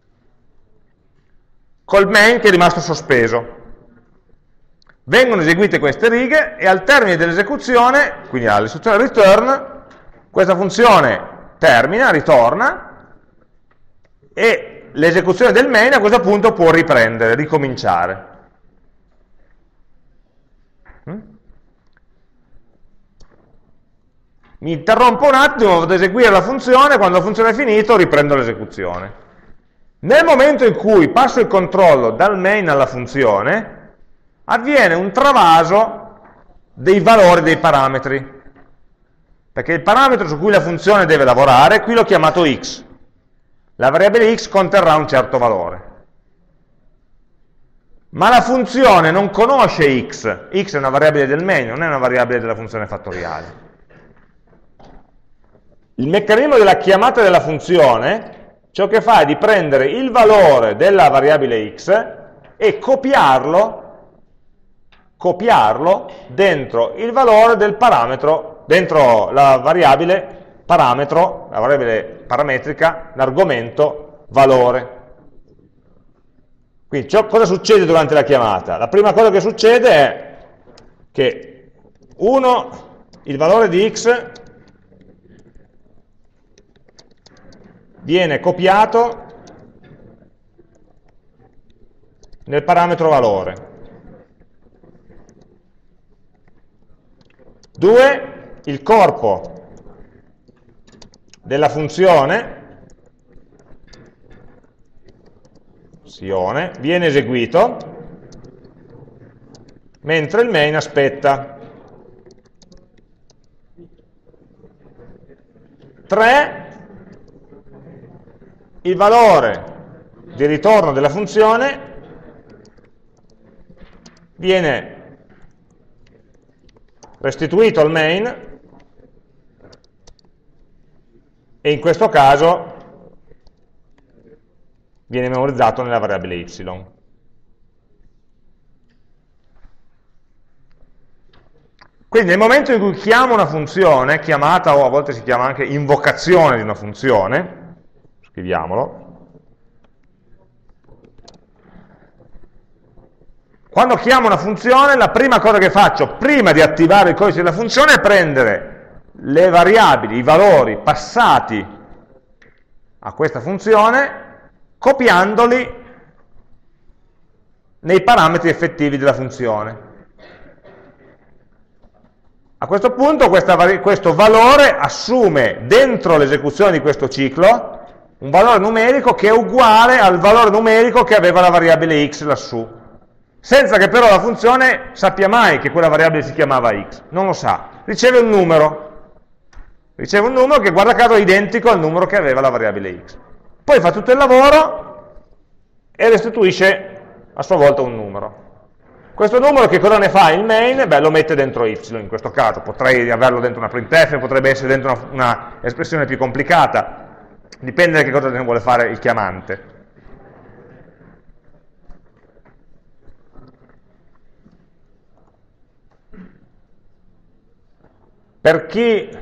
col main che è rimasto sospeso. Vengono eseguite queste righe e al termine dell'esecuzione, quindi all'istruzione return, questa funzione termina, ritorna, e l'esecuzione del main a questo punto può riprendere, ricominciare. Mi interrompo un attimo, vado ad eseguire la funzione, quando la funzione è finita riprendo l'esecuzione. Nel momento in cui passo il controllo dal main alla funzione, avviene un travaso dei valori dei parametri, perché il parametro su cui la funzione deve lavorare, qui l'ho chiamato x, la variabile x conterrà un certo valore. Ma la funzione non conosce x è una variabile del main, non è una variabile della funzione fattoriale. Il meccanismo della chiamata della funzione ciò che fa è di prendere il valore della variabile x e copiarlo dentro il valore del parametro, dentro la variabile parametro, la variabile parametrica, l'argomento valore. Quindi cosa succede durante la chiamata? La prima cosa che succede è che il valore di x viene copiato nel parametro valore. 2, il corpo della funzione viene eseguito mentre il main aspetta. 3, il valore di ritorno della funzione viene restituito al main e in questo caso viene memorizzato nella variabile y. Quindi nel momento in cui chiamo una funzione, chiamata o a volte si chiama anche invocazione di una funzione, scriviamolo. Quando chiamo una funzione, la prima cosa che faccio, prima di attivare il codice della funzione, è prendere le variabili, i valori passati a questa funzione, copiandoli nei parametri effettivi della funzione. A questo punto questo valore assume dentro l'esecuzione di questo ciclo un valore numerico che è uguale al valore numerico che aveva la variabile x lassù, senza che però la funzione sappia mai che quella variabile si chiamava x, non lo sa, riceve un numero che guarda caso è identico al numero che aveva la variabile x, poi fa tutto il lavoro e restituisce a sua volta un numero. Questo numero che cosa ne fa il main? Beh, lo mette dentro y in questo caso, potrei averlo dentro una printf, potrebbe essere dentro una espressione più complicata, dipende da che cosa ne vuole fare il chiamante. Per chi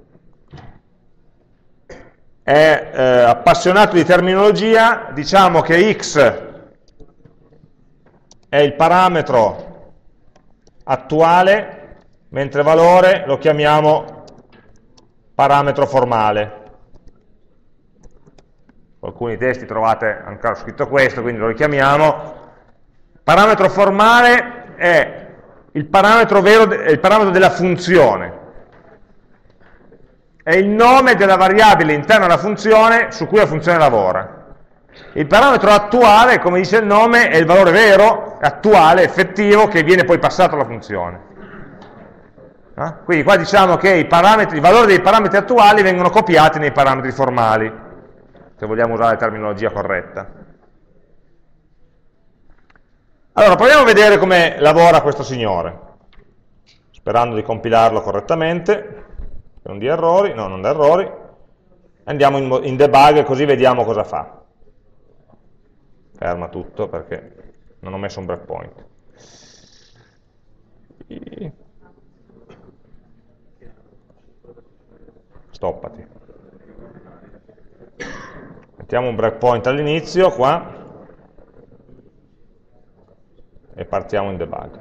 è appassionato di terminologia, diciamo che x è il parametro attuale, mentre valore lo chiamiamo parametro formale. In alcuni testi trovate ancora scritto questo, quindi lo richiamiamo. Parametro formale è il parametro vero, è il parametro della funzione. È il nome della variabile interna alla funzione su cui la funzione lavora. Il parametro attuale, come dice il nome, è il valore vero, attuale, effettivo, che viene poi passato alla funzione. Quindi qua diciamo che i valori dei parametri attuali vengono copiati nei parametri formali, se vogliamo usare la terminologia corretta. Allora, proviamo a vedere come lavora questo signore, sperando di compilarlo correttamente, per non dire errori, no, non da errori. Andiamo in debug così vediamo cosa fa. Ferma tutto perché non ho messo un breakpoint. Stoppati. Mettiamo un breakpoint all'inizio qua e partiamo in debug.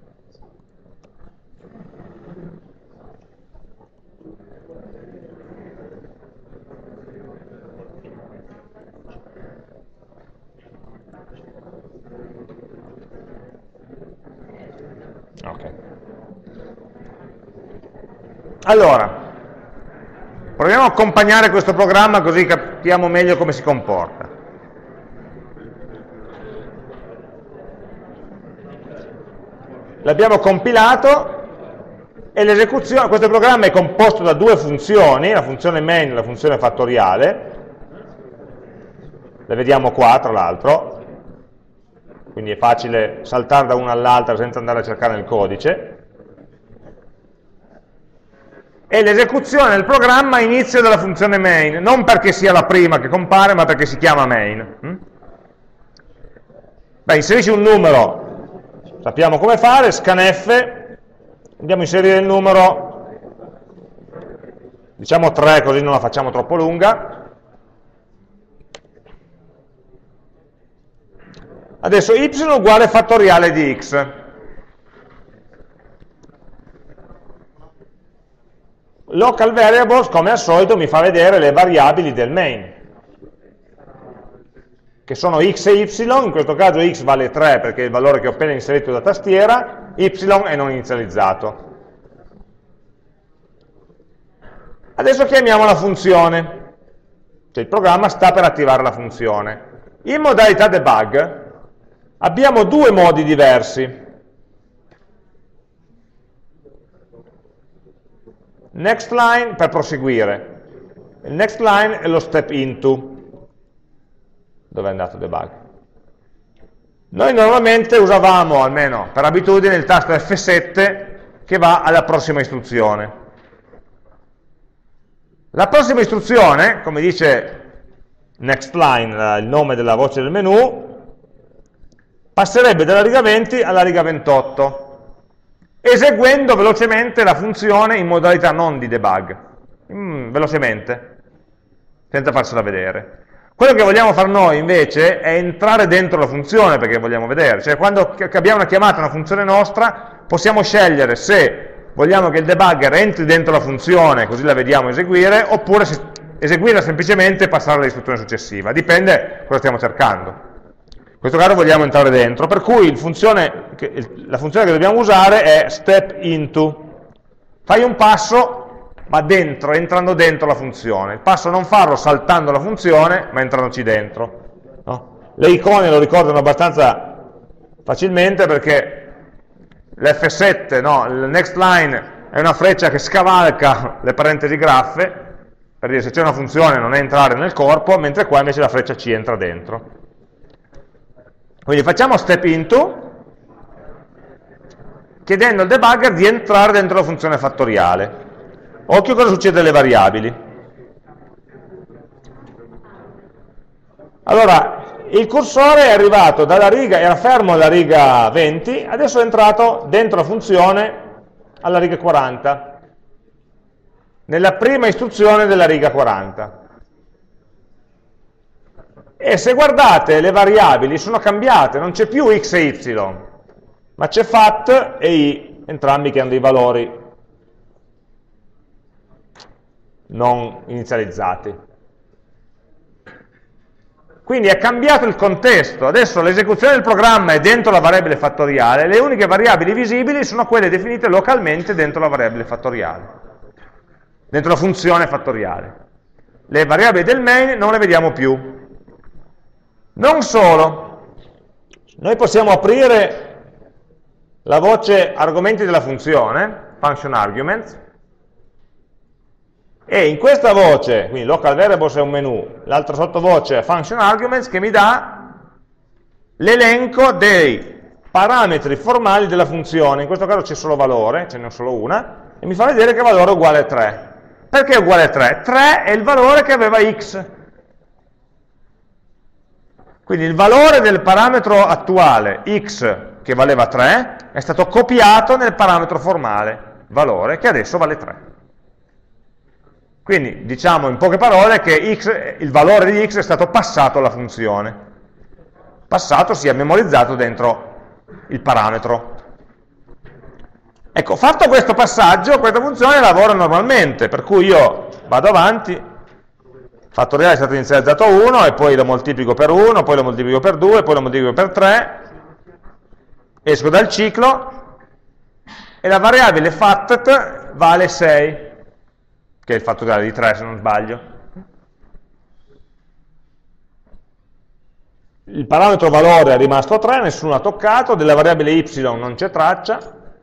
Ok. Allora, proviamo a accompagnare questo programma così capiamo meglio come si comporta. L'abbiamo compilato e l'esecuzione, questo programma è composto da due funzioni, la funzione main e la funzione fattoriale, le vediamo qua tra l'altro, quindi è facile saltare da una all'altra senza andare a cercare nel codice. E l'esecuzione del programma inizia dalla funzione main, non perché sia la prima che compare, ma perché si chiama main. Beh, inserisci un numero, sappiamo come fare, scanf, andiamo a inserire il numero, diciamo 3 così non la facciamo troppo lunga. Adesso y uguale fattoriale di x. Local variables, come al solito, mi fa vedere le variabili del main, che sono x e y, in questo caso x vale 3 perché è il valore che ho appena inserito da tastiera, y è non inizializzato. Adesso chiamiamo la funzione, cioè il programma sta per attivare la funzione. In modalità debug abbiamo due modi diversi. Next line per proseguire, il next line è lo step into. Dove è andato debug? Noi normalmente usavamo, almeno per abitudine, il tasto F7 che va alla prossima istruzione. La prossima istruzione, come dice next line, il nome della voce del menu, passerebbe dalla riga 20 alla riga 28. Eseguendo velocemente la funzione in modalità non di debug, velocemente, senza farsela vedere. Quello che vogliamo fare noi invece è entrare dentro la funzione perché vogliamo vedere, cioè quando abbiamo una chiamata a una funzione nostra possiamo scegliere se vogliamo che il debugger entri dentro la funzione così la vediamo eseguire, oppure eseguirla semplicemente e passare all'istruzione successiva, dipende cosa stiamo cercando. In questo caso vogliamo entrare dentro, per cui la funzione che dobbiamo usare è step into. Fai un passo, ma dentro, entrando dentro la funzione. Il passo non farlo saltando la funzione, ma entrandoci dentro. No? Le icone lo ricordano abbastanza facilmente perché l'F7, no, il next line, è una freccia che scavalca le parentesi graffe, per dire se c'è una funzione non è entrare nel corpo, mentre qua invece la freccia ci entra dentro. Quindi facciamo step into, chiedendo al debugger di entrare dentro la funzione fattoriale. Occhio cosa succede alle variabili. Allora, il cursore è arrivato dalla riga, era fermo alla riga 20, adesso è entrato dentro la funzione alla riga 40, nella prima istruzione della riga 40. E se guardate le variabili sono cambiate, non c'è più x e y, ma c'è fat e i, entrambi che hanno dei valori non inizializzati. Quindi è cambiato il contesto, adesso l'esecuzione del programma è dentro la variabile fattoriale, le uniche variabili visibili sono quelle definite localmente dentro la variabile fattoriale, dentro la funzione fattoriale. Le variabili del main non le vediamo più. Non solo, noi possiamo aprire la voce argomenti della funzione, function arguments, e in questa voce, quindi local variables è un menu, l'altra sottovoce è function arguments, che mi dà l'elenco dei parametri formali della funzione. In questo caso c'è solo valore, ce n'è solo una, e mi fa vedere che valore è uguale a 3. Perché è uguale a 3? 3 è il valore che aveva x. Quindi il valore del parametro attuale, x, che valeva 3, è stato copiato nel parametro formale, valore, che adesso vale 3. Quindi diciamo in poche parole che x, il valore di x è stato passato alla funzione. Passato sia memorizzato dentro il parametro. Ecco, fatto questo passaggio, questa funzione lavora normalmente, per cui io vado avanti, fattoriale è stato inizializzato a 1, e poi lo moltiplico per 1, poi lo moltiplico per 2, poi lo moltiplico per 3, esco dal ciclo, e la variabile fact vale 6, che è il fattoriale di 3 se non sbaglio. Il parametro valore è rimasto 3, nessuno ha toccato, della variabile y non c'è traccia,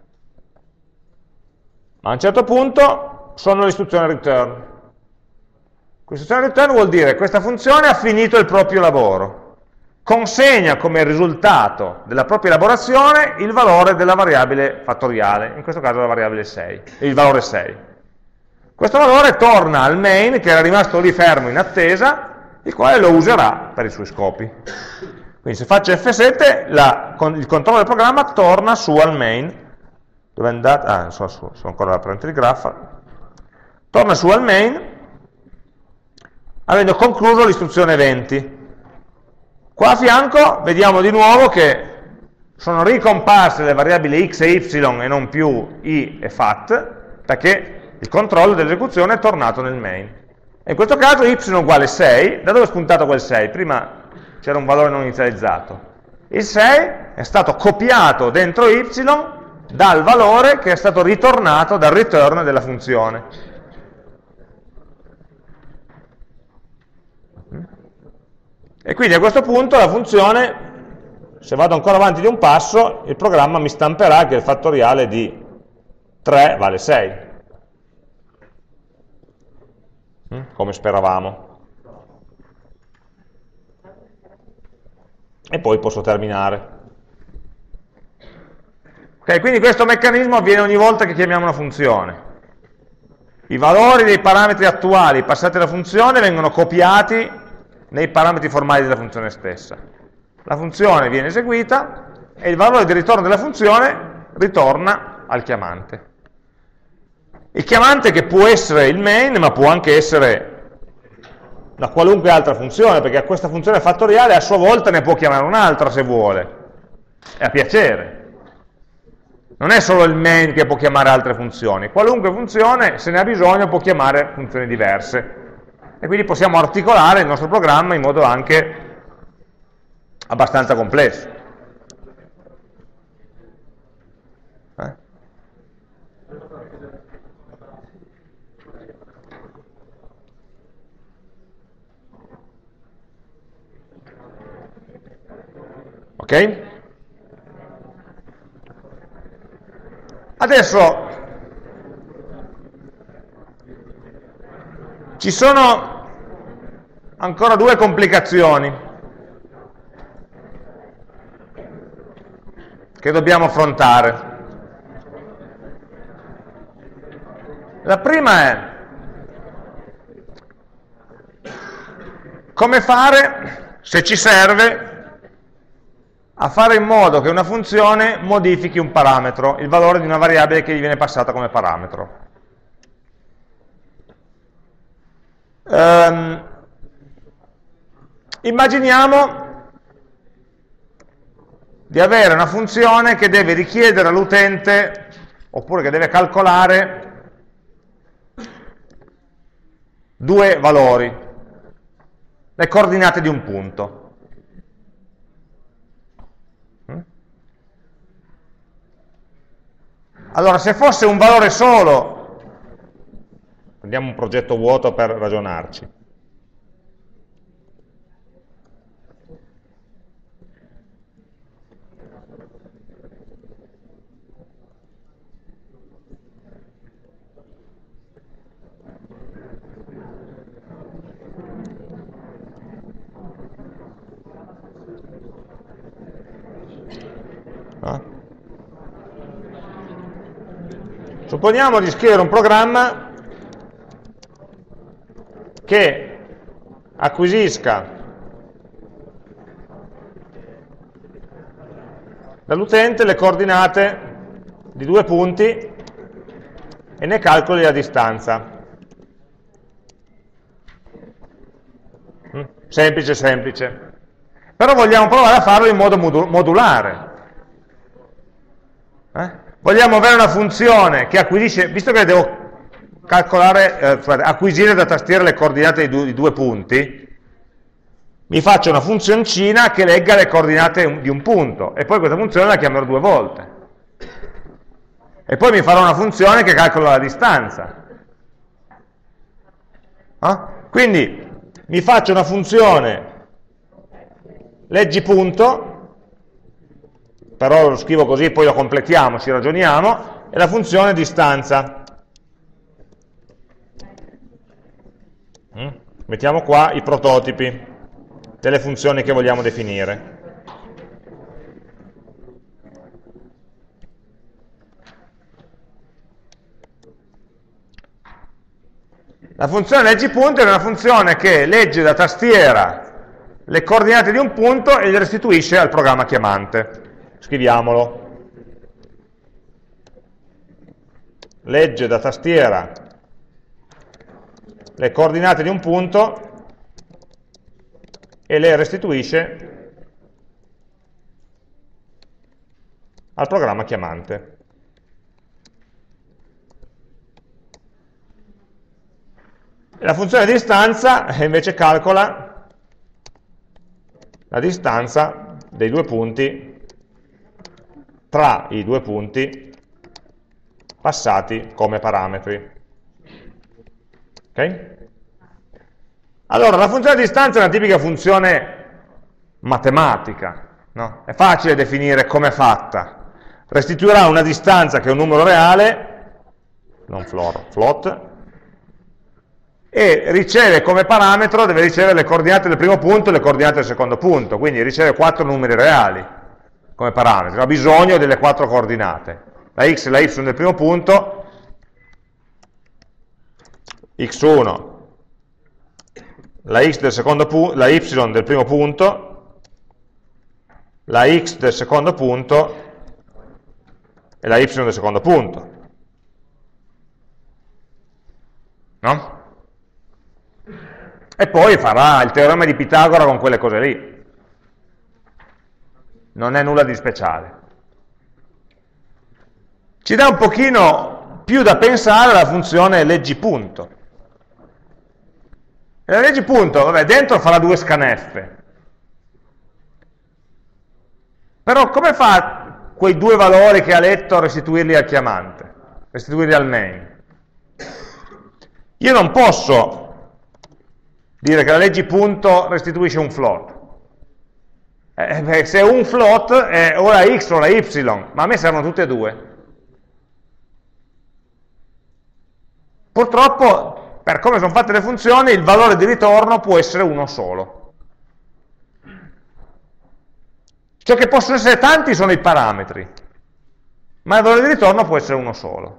ma a un certo punto sono l'istruzione return. L'istruzione return vuol dire che questa funzione ha finito il proprio lavoro, consegna come risultato della propria elaborazione il valore della variabile fattoriale, in questo caso la variabile 6, il valore 6. Questo valore torna al main, che era rimasto lì fermo in attesa, il quale lo userà per i suoi scopi. Quindi se faccio F7, il controllo del programma torna su al main. Dove è andato? Ah, sono ancora aprendo il graph. Torna su al main, avendo concluso l'istruzione 20. Qua a fianco vediamo di nuovo che sono ricomparse le variabili x e y e non più i e fat, perché il controllo dell'esecuzione è tornato nel main. E in questo caso y uguale 6, da dove è spuntato quel 6? Prima c'era un valore non inizializzato. Il 6 è stato copiato dentro y dal valore che è stato ritornato dal return della funzione. E quindi a questo punto la funzione, se vado ancora avanti di un passo, il programma mi stamperà che il fattoriale di 3 vale 6. Come speravamo. E poi posso terminare. Ok, quindi questo meccanismo avviene ogni volta che chiamiamo una funzione. I valori dei parametri attuali passati alla funzione vengono copiati nei parametri formali della funzione stessa. La funzione viene eseguita e il valore di ritorno della funzione ritorna al chiamante. Il chiamante, che può essere il main, ma può anche essere una qualunque altra funzione, perché a questa funzione fattoriale a sua volta ne può chiamare un'altra se vuole, è a piacere. Non è solo il main che può chiamare altre funzioni, qualunque funzione, se ne ha bisogno, può chiamare funzioni diverse. E quindi possiamo articolare il nostro programma in modo anche abbastanza complesso. Ok? Adesso ci sono ancora due complicazioni che dobbiamo affrontare. La prima è come fare, se ci serve, a fare in modo che una funzione modifichi un parametro, il valore di una variabile che gli viene passata come parametro. Immaginiamo di avere una funzione che deve richiedere all'utente, oppure che deve calcolare due valori, le coordinate di un punto. Allora, se fosse un valore solo, prendiamo un progetto vuoto per ragionarci. No? Supponiamo di scrivere un programma che acquisisca dall'utente le coordinate di 2 punti e ne calcoli la distanza. Semplice, semplice. Però vogliamo provare a farlo in modo modulare. Vogliamo avere una funzione che acquisisce, visto che devo calcolare, acquisire da tastiera le coordinate di 2 punti, mi faccio una funzioncina che legga le coordinate di un punto, e poi questa funzione la chiamerò 2 volte. E poi mi farò una funzione che calcola la distanza. Quindi mi faccio una funzione leggi punto, però lo scrivo così, poi lo completiamo, ci ragioniamo, e la funzione distanza. Mettiamo qua i prototipi delle funzioni che vogliamo definire. La funzione leggi punto è una funzione che legge da tastiera le coordinate di un punto e le restituisce al programma chiamante. Scriviamolo. Legge da tastiera le coordinate di un punto e le restituisce al programma chiamante. E la funzione distanza invece calcola la distanza dei 2 punti tra i 2 punti passati come parametri. Ok? Allora, la funzione distanza è una tipica funzione matematica, no? È facile definire come è fatta. Restituirà una distanza che è un numero reale, non float, e riceve come parametro, deve ricevere le coordinate del primo punto e le coordinate del secondo punto, quindi riceve 4 numeri reali come parametro, ha bisogno delle 4 coordinate, la x e la y del primo punto, x1, la x del secondo punto, la y del primo punto, la x del secondo punto e la y del secondo punto. No? E poi farà il teorema di Pitagora con quelle cose lì. Non è nulla di speciale. Ci dà un pochino più da pensare alla funzione leggi punto. E la leggi punto, vabbè, dentro farà 2 scanf. Però come fa quei 2 valori che ha letto a restituirli al chiamante? Restituirli al main? Io non posso dire che la leggi punto restituisce un float. Se è un float è o la x o la y, ma a me servono tutte e 2. Purtroppo, per come sono fatte le funzioni, il valore di ritorno può essere uno solo. Ciò che possono essere tanti sono i parametri, ma il valore di ritorno può essere uno solo.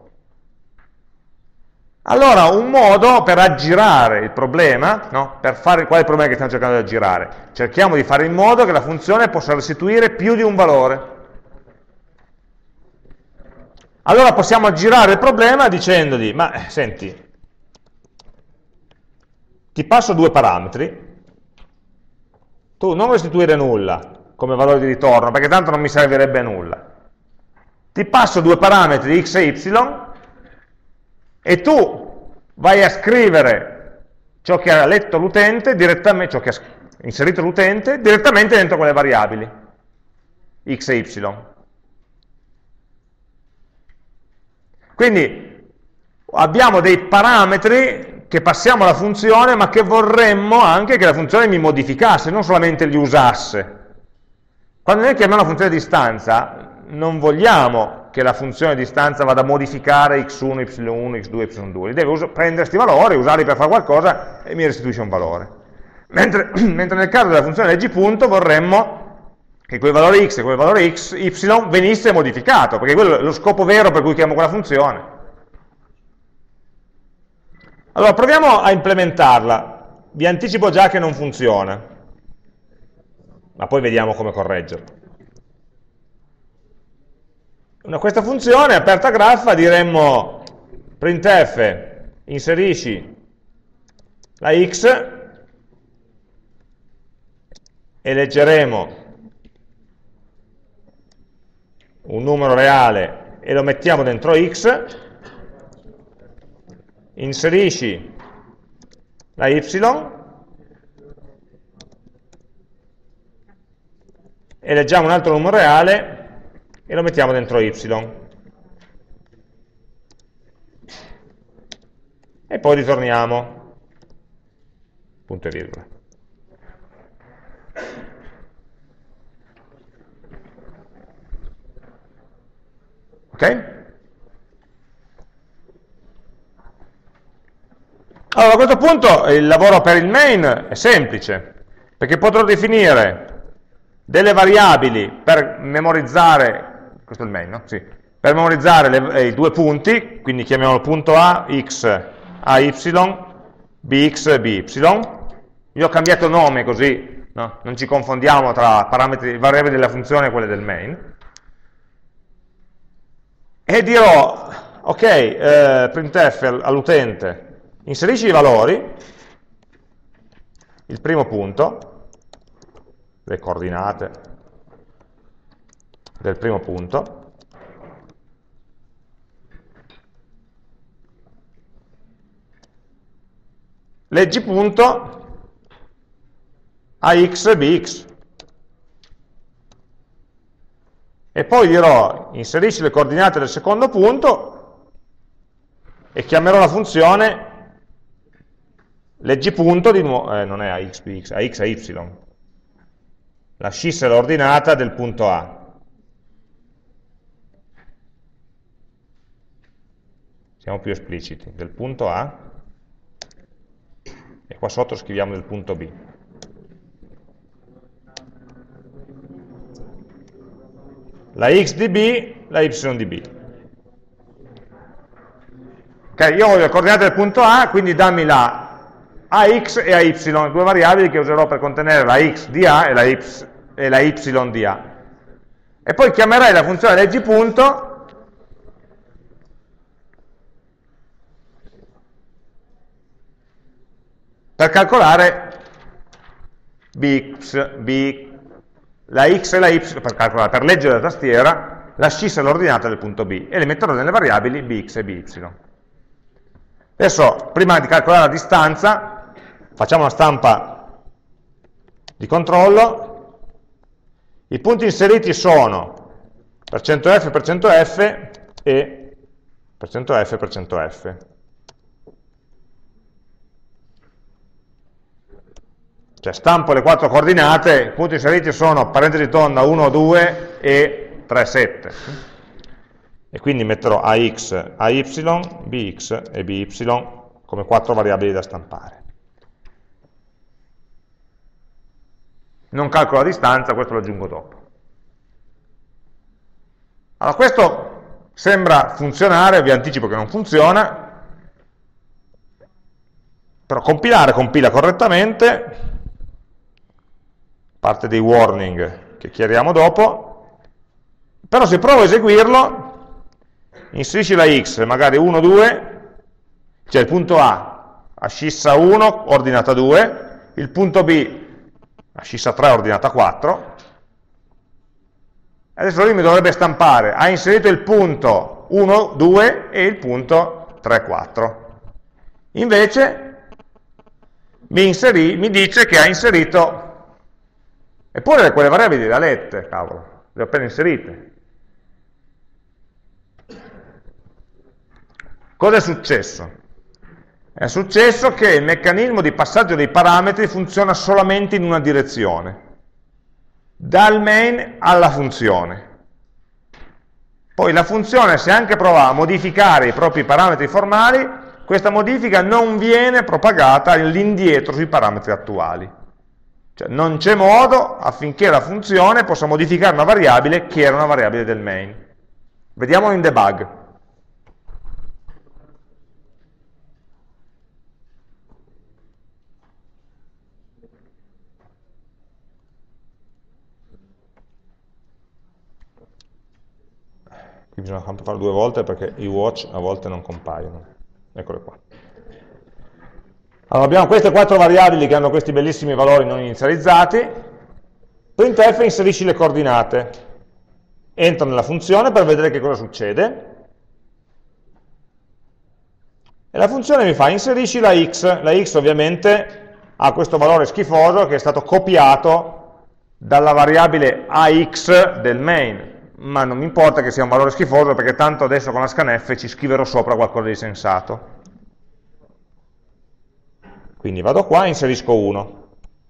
Allora, un modo per aggirare il problema, no? Per fare qual è il problema che stiamo cercando di aggirare? Cerchiamo di fare in modo che la funzione possa restituire più di un valore. Allora possiamo aggirare il problema dicendogli, ma senti, ti passo 2 parametri, tu non restituire nulla come valore di ritorno, perché tanto non mi servirebbe a nulla. Ti passo 2 parametri x e y, e tu vai a scrivere ciò che ha letto l'utente direttamente, ciò che ha inserito l'utente direttamente dentro quelle variabili x e y. Quindi abbiamo dei parametri che passiamo alla funzione, ma che vorremmo anche che la funzione mi modificasse, non solamente li usasse. Quando noi chiamiamo la funzione distanza, non vogliamo che la funzione distanza vada a modificare x1, y1, x2, y2, deve prendere questi valori, usarli per fare qualcosa e mi restituisce un valore. mentre nel caso della funzione leggi punto vorremmo che quel valore x e quel valore y venisse modificato, perché quello è lo scopo vero per cui chiamo quella funzione. Allora, proviamo a implementarla. Vi anticipo già che non funziona, ma poi vediamo come correggerlo. Questa funzione, aperta graffa, diremmo printf, inserisci la x e leggeremo un numero reale e lo mettiamo dentro x, inserisci la y e leggiamo un altro numero reale e lo mettiamo dentro y. E poi ritorniamo, punto e virgola. Ok? Allora, a questo punto il lavoro per il main è semplice, perché potrò definire delle variabili per memorizzare, questo è il main, no? Sì, per memorizzare i due punti, quindi chiamiamolo punto A, x, a, y, bx, by. Io ho cambiato nome così, no? Non ci confondiamo tra parametri, variabili della funzione e quelle del main. E dirò, ok, printf all'utente, inserisci i valori, il primo punto, le coordinate del primo punto, leggi punto ax bx, e poi dirò inserisci le coordinate del secondo punto e chiamerò la funzione leggi punto di nuovo, non è ax bx, ax a y, la scis è l'ordinata del punto A. Siamo più espliciti, del punto A, e qua sotto scriviamo del punto B. La x di B, la y di B. Ok, io voglio le coordinate del punto A, quindi dammi la ax e ay, due variabili che userò per contenere la x di A e la y di A. E poi chiamerai la funzione leggi punto per calcolare bx, b, la x e la y, per leggere la tastiera, la scis è l'ordinata del punto B, e le metterò nelle variabili bx e by. Adesso, prima di calcolare la distanza, facciamo una stampa di controllo. I punti inseriti sono %f e %f. Cioè stampo le quattro coordinate, i punti inseriti sono parentesi tonda 1, 2 e 3, 7. E quindi metterò ax, ay, bx e by come quattro variabili da stampare. Non calcolo la distanza, questo lo aggiungo dopo. Allora, questo sembra funzionare, vi anticipo che non funziona, però compila correttamente, parte dei warning che chiariamo dopo, però se provo a eseguirlo, inserisci la x, magari 1, 2, cioè il punto A, ascissa 1, ordinata 2, il punto B, ascissa 3, ordinata 4, adesso lui mi dovrebbe stampare, ha inserito il punto 1, 2 e il punto 3, 4. Invece mi dice che ha inserito, eppure quelle variabili le ha lette, cavolo, le ho appena inserite. Cosa è successo? È successo che il meccanismo di passaggio dei parametri funziona solamente in una direzione, dal main alla funzione. Poi la funzione, se anche prova a modificare i propri parametri formali, questa modifica non viene propagata all'indietro sui parametri attuali. Cioè, non c'è modo affinché la funzione possa modificare una variabile che era una variabile del main. Vediamolo in debug. Qui bisogna farlo 2 volte perché i watch a volte non compaiono. Eccole qua. Allora abbiamo queste 4 variabili che hanno questi bellissimi valori non inizializzati. Printf inserisci le coordinate. Entro nella funzione per vedere che cosa succede. E la funzione mi fa inserisci la x. La x ovviamente ha questo valore schifoso che è stato copiato dalla variabile ax del main. Ma non mi importa che sia un valore schifoso perché tanto adesso con la scanf ci scriverò sopra qualcosa di sensato. Quindi vado qua e inserisco 1.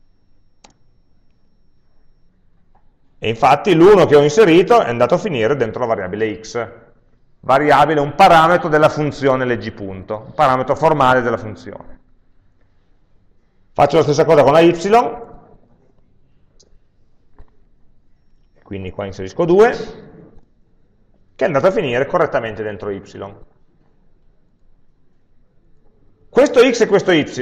E infatti l'1 che ho inserito è andato a finire dentro la variabile x. Variabile è un parametro della funzione leggipunto, un parametro formale della funzione. Faccio la stessa cosa con la y. Quindi qua inserisco 2, che è andato a finire correttamente dentro y. Questo x e questo y,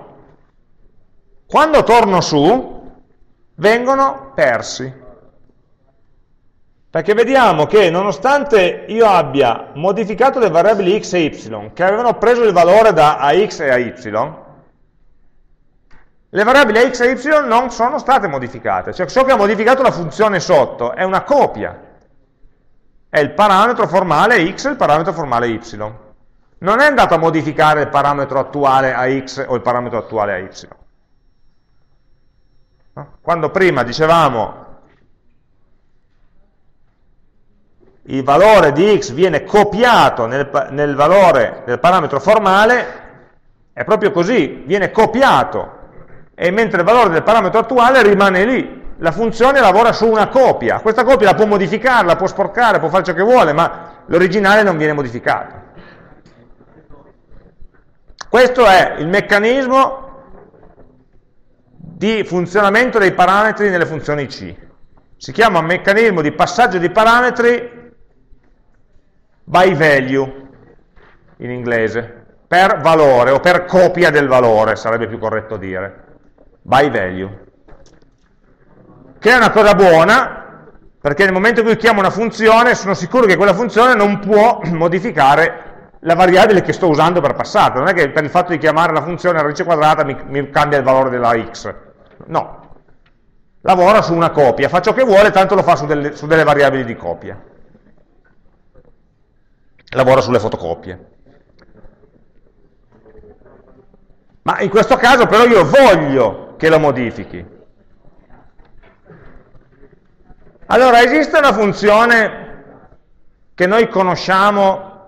quando torno su, vengono persi. Perché vediamo che nonostante io abbia modificato le variabili x e y, che avevano preso il valore da ax e a y, le variabili x e y non sono state modificate, cioè ciò che ha modificato la funzione sotto è una copia, è il parametro formale x e il parametro formale y. Non è andato a modificare il parametro attuale a x o il parametro attuale a y. No? Quando prima dicevamo il valore di x viene copiato nel valore del parametro formale, è proprio così, viene copiato. E mentre il valore del parametro attuale rimane lì. La funzione lavora su una copia. Questa copia la può modificare, la può sporcare, può fare ciò che vuole, ma l'originale non viene modificato. Questo è il meccanismo di funzionamento dei parametri nelle funzioni C. Si chiama meccanismo di passaggio di parametri by value, in inglese, per valore o per copia del valore, sarebbe più corretto dire. By value, che è una cosa buona, perché nel momento in cui chiamo una funzione sono sicuro che quella funzione non può modificare la variabile che sto usando per passarla. Non è che per il fatto di chiamare la funzione a radice quadrata mi cambia il valore della x, no, lavora su una copia, fa ciò che vuole, tanto lo fa su delle variabili di copia, lavora sulle fotocopie. Ma in questo caso però io voglio che lo modifichi. Allora, esiste una funzione che noi conosciamo,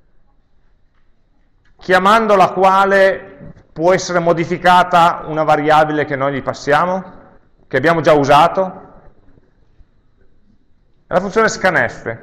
chiamando la quale può essere modificata una variabile che noi gli passiamo, che abbiamo già usato? È la funzione scanf.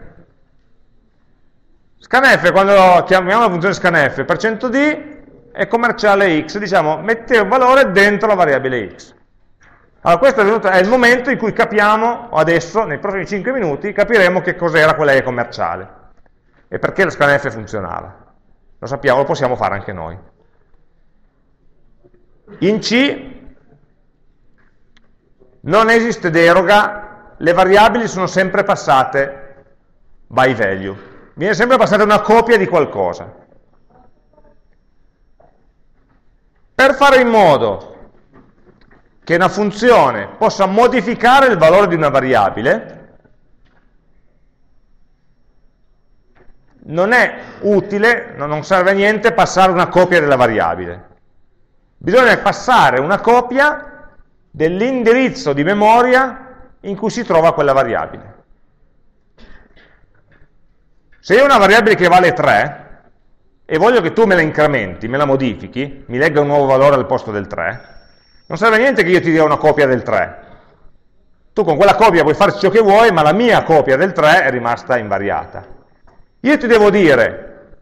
Scanf, quando chiamiamo la funzione scanf per 100d, è commerciale x, diciamo, mette un valore dentro la variabile x. Allora questo è il momento in cui capiamo, adesso, nei prossimi 5 minuti, capiremo che cos'era quella che è commerciale e perché la scanf funzionava. Lo sappiamo, lo possiamo fare anche noi. In C non esiste deroga, le variabili sono sempre passate by value. Viene sempre passata una copia di qualcosa. Per fare in modo che una funzione possa modificare il valore di una variabile, non è utile, non serve a niente passare una copia della variabile. Bisogna passare una copia dell'indirizzo di memoria in cui si trova quella variabile. Se io ho una variabile che vale 3, e voglio che tu me la incrementi, me la modifichi, mi legga un nuovo valore al posto del 3, non serve a niente che io ti dia una copia del 3. Tu con quella copia puoi fare ciò che vuoi, ma la mia copia del 3 è rimasta invariata. Io ti devo dire,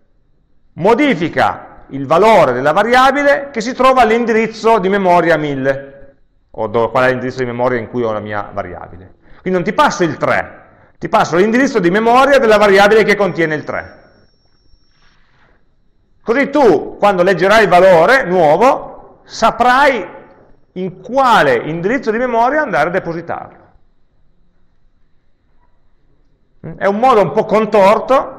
modifica il valore della variabile che si trova all'indirizzo di memoria 1000. o qual è l'indirizzo di memoria in cui ho la mia variabile. Quindi non ti passo il 3, ti passo l'indirizzo di memoria della variabile che contiene il 3. Così tu, quando leggerai il valore nuovo, saprai in quale indirizzo di memoria andare a depositarlo. È un modo un po' contorto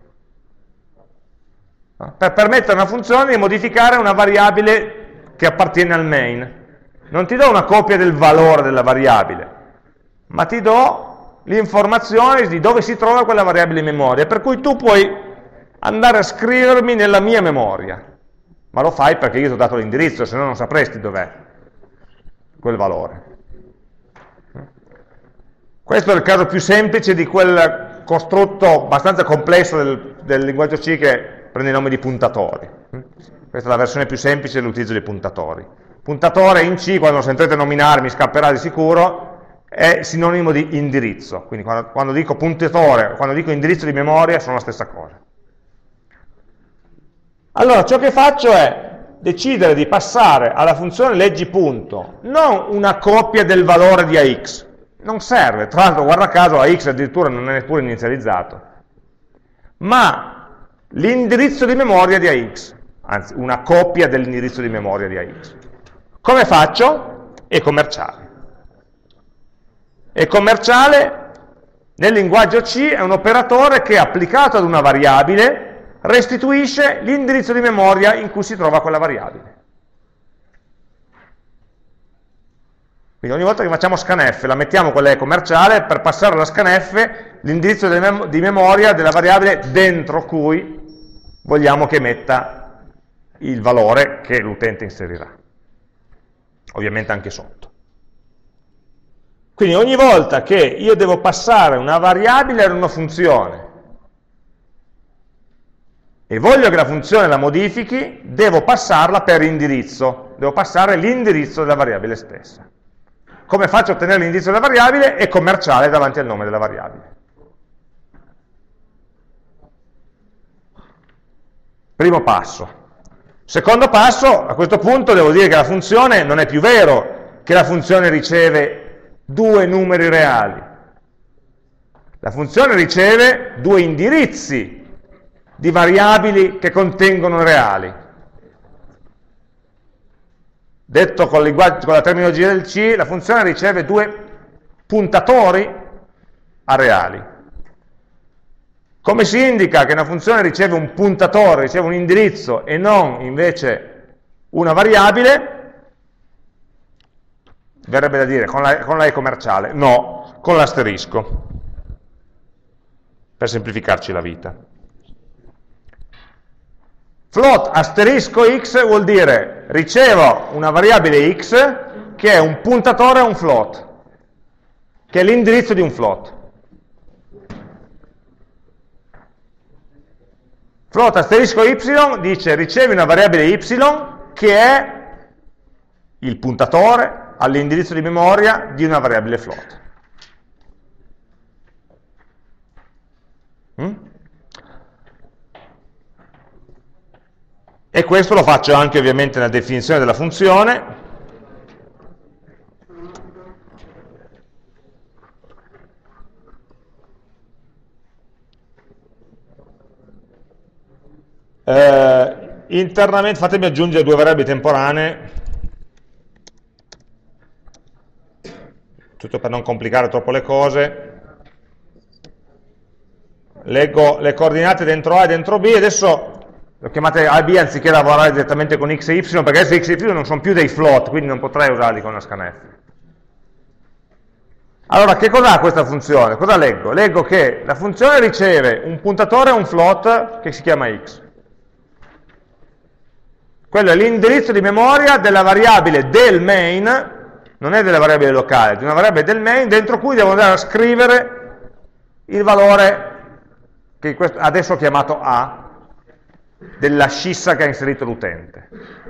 per permettere a una funzione di modificare una variabile che appartiene al main. Non ti do una copia del valore della variabile, ma ti do l'informazione di dove si trova quella variabile in memoria, per cui tu puoi andare a scrivermi nella mia memoria, ma lo fai perché io ti ho dato l'indirizzo, se no non sapresti dov'è quel valore. Questo è il caso più semplice di quel costrutto abbastanza complesso del linguaggio C che prende il nome di puntatori. Questa è la versione più semplice dell'utilizzo dei puntatori. Puntatore in C, quando lo sentirete nominare, mi scapperà di sicuro, è sinonimo di indirizzo. Quindi quando dico puntatore, quando dico indirizzo di memoria, sono la stessa cosa. Allora, ciò che faccio è decidere di passare alla funzione leggi punto, non una copia del valore di AX. Non serve, tra l'altro guarda caso AX addirittura non è neppure inizializzato, ma l'indirizzo di memoria di AX, anzi una copia dell'indirizzo di memoria di AX. Come faccio? È commerciale. E commerciale nel linguaggio C è un operatore che applicato ad una variabile restituisce l'indirizzo di memoria in cui si trova quella variabile. Quindi ogni volta che facciamo scanf la mettiamo quella è commerciale per passare alla scanf l'indirizzo di memoria della variabile dentro cui vogliamo che metta il valore che l'utente inserirà. Ovviamente anche sotto. Quindi ogni volta che io devo passare una variabile ad una funzione e voglio che la funzione la modifichi, devo passarla per indirizzo, devo passare l'indirizzo della variabile stessa. Come faccio a ottenere l'indirizzo della variabile? È commerciale davanti al nome della variabile. Primo passo. Secondo passo, a questo punto devo dire che la funzione non è più vero che la funzione riceve due numeri reali. La funzione riceve due indirizzi di variabili che contengono reali. Detto con la terminologia del C, la funzione riceve due puntatori a reali. Come si indica che una funzione riceve un puntatore, riceve un indirizzo e non invece una variabile? Verrebbe da dire con la E commerciale, no, con l'asterisco, per semplificarci la vita. Float asterisco x vuol dire ricevo una variabile x che è un puntatore a un float, che è l'indirizzo di un float. Float asterisco y dice ricevi una variabile y che è il puntatore all'indirizzo di memoria di una variabile float. E questo lo faccio anche ovviamente nella definizione della funzione. Internamente, fatemi aggiungere due variabili temporanee, tutto per non complicare troppo le cose. Leggo le coordinate dentro A e dentro B, adesso lo chiamate A e B anziché lavorare direttamente con x e y, perché adesso x e y non sono più dei float, quindi non potrei usarli con una scanf. Allora, che cos'ha questa funzione? Cosa leggo? Leggo che la funzione riceve un puntatore a un float che si chiama x. Quello è l'indirizzo di memoria della variabile del main, non è della variabile locale, di una variabile del main, dentro cui devo andare a scrivere il valore che adesso ho chiamato A, della scissa che ha inserito l'utente.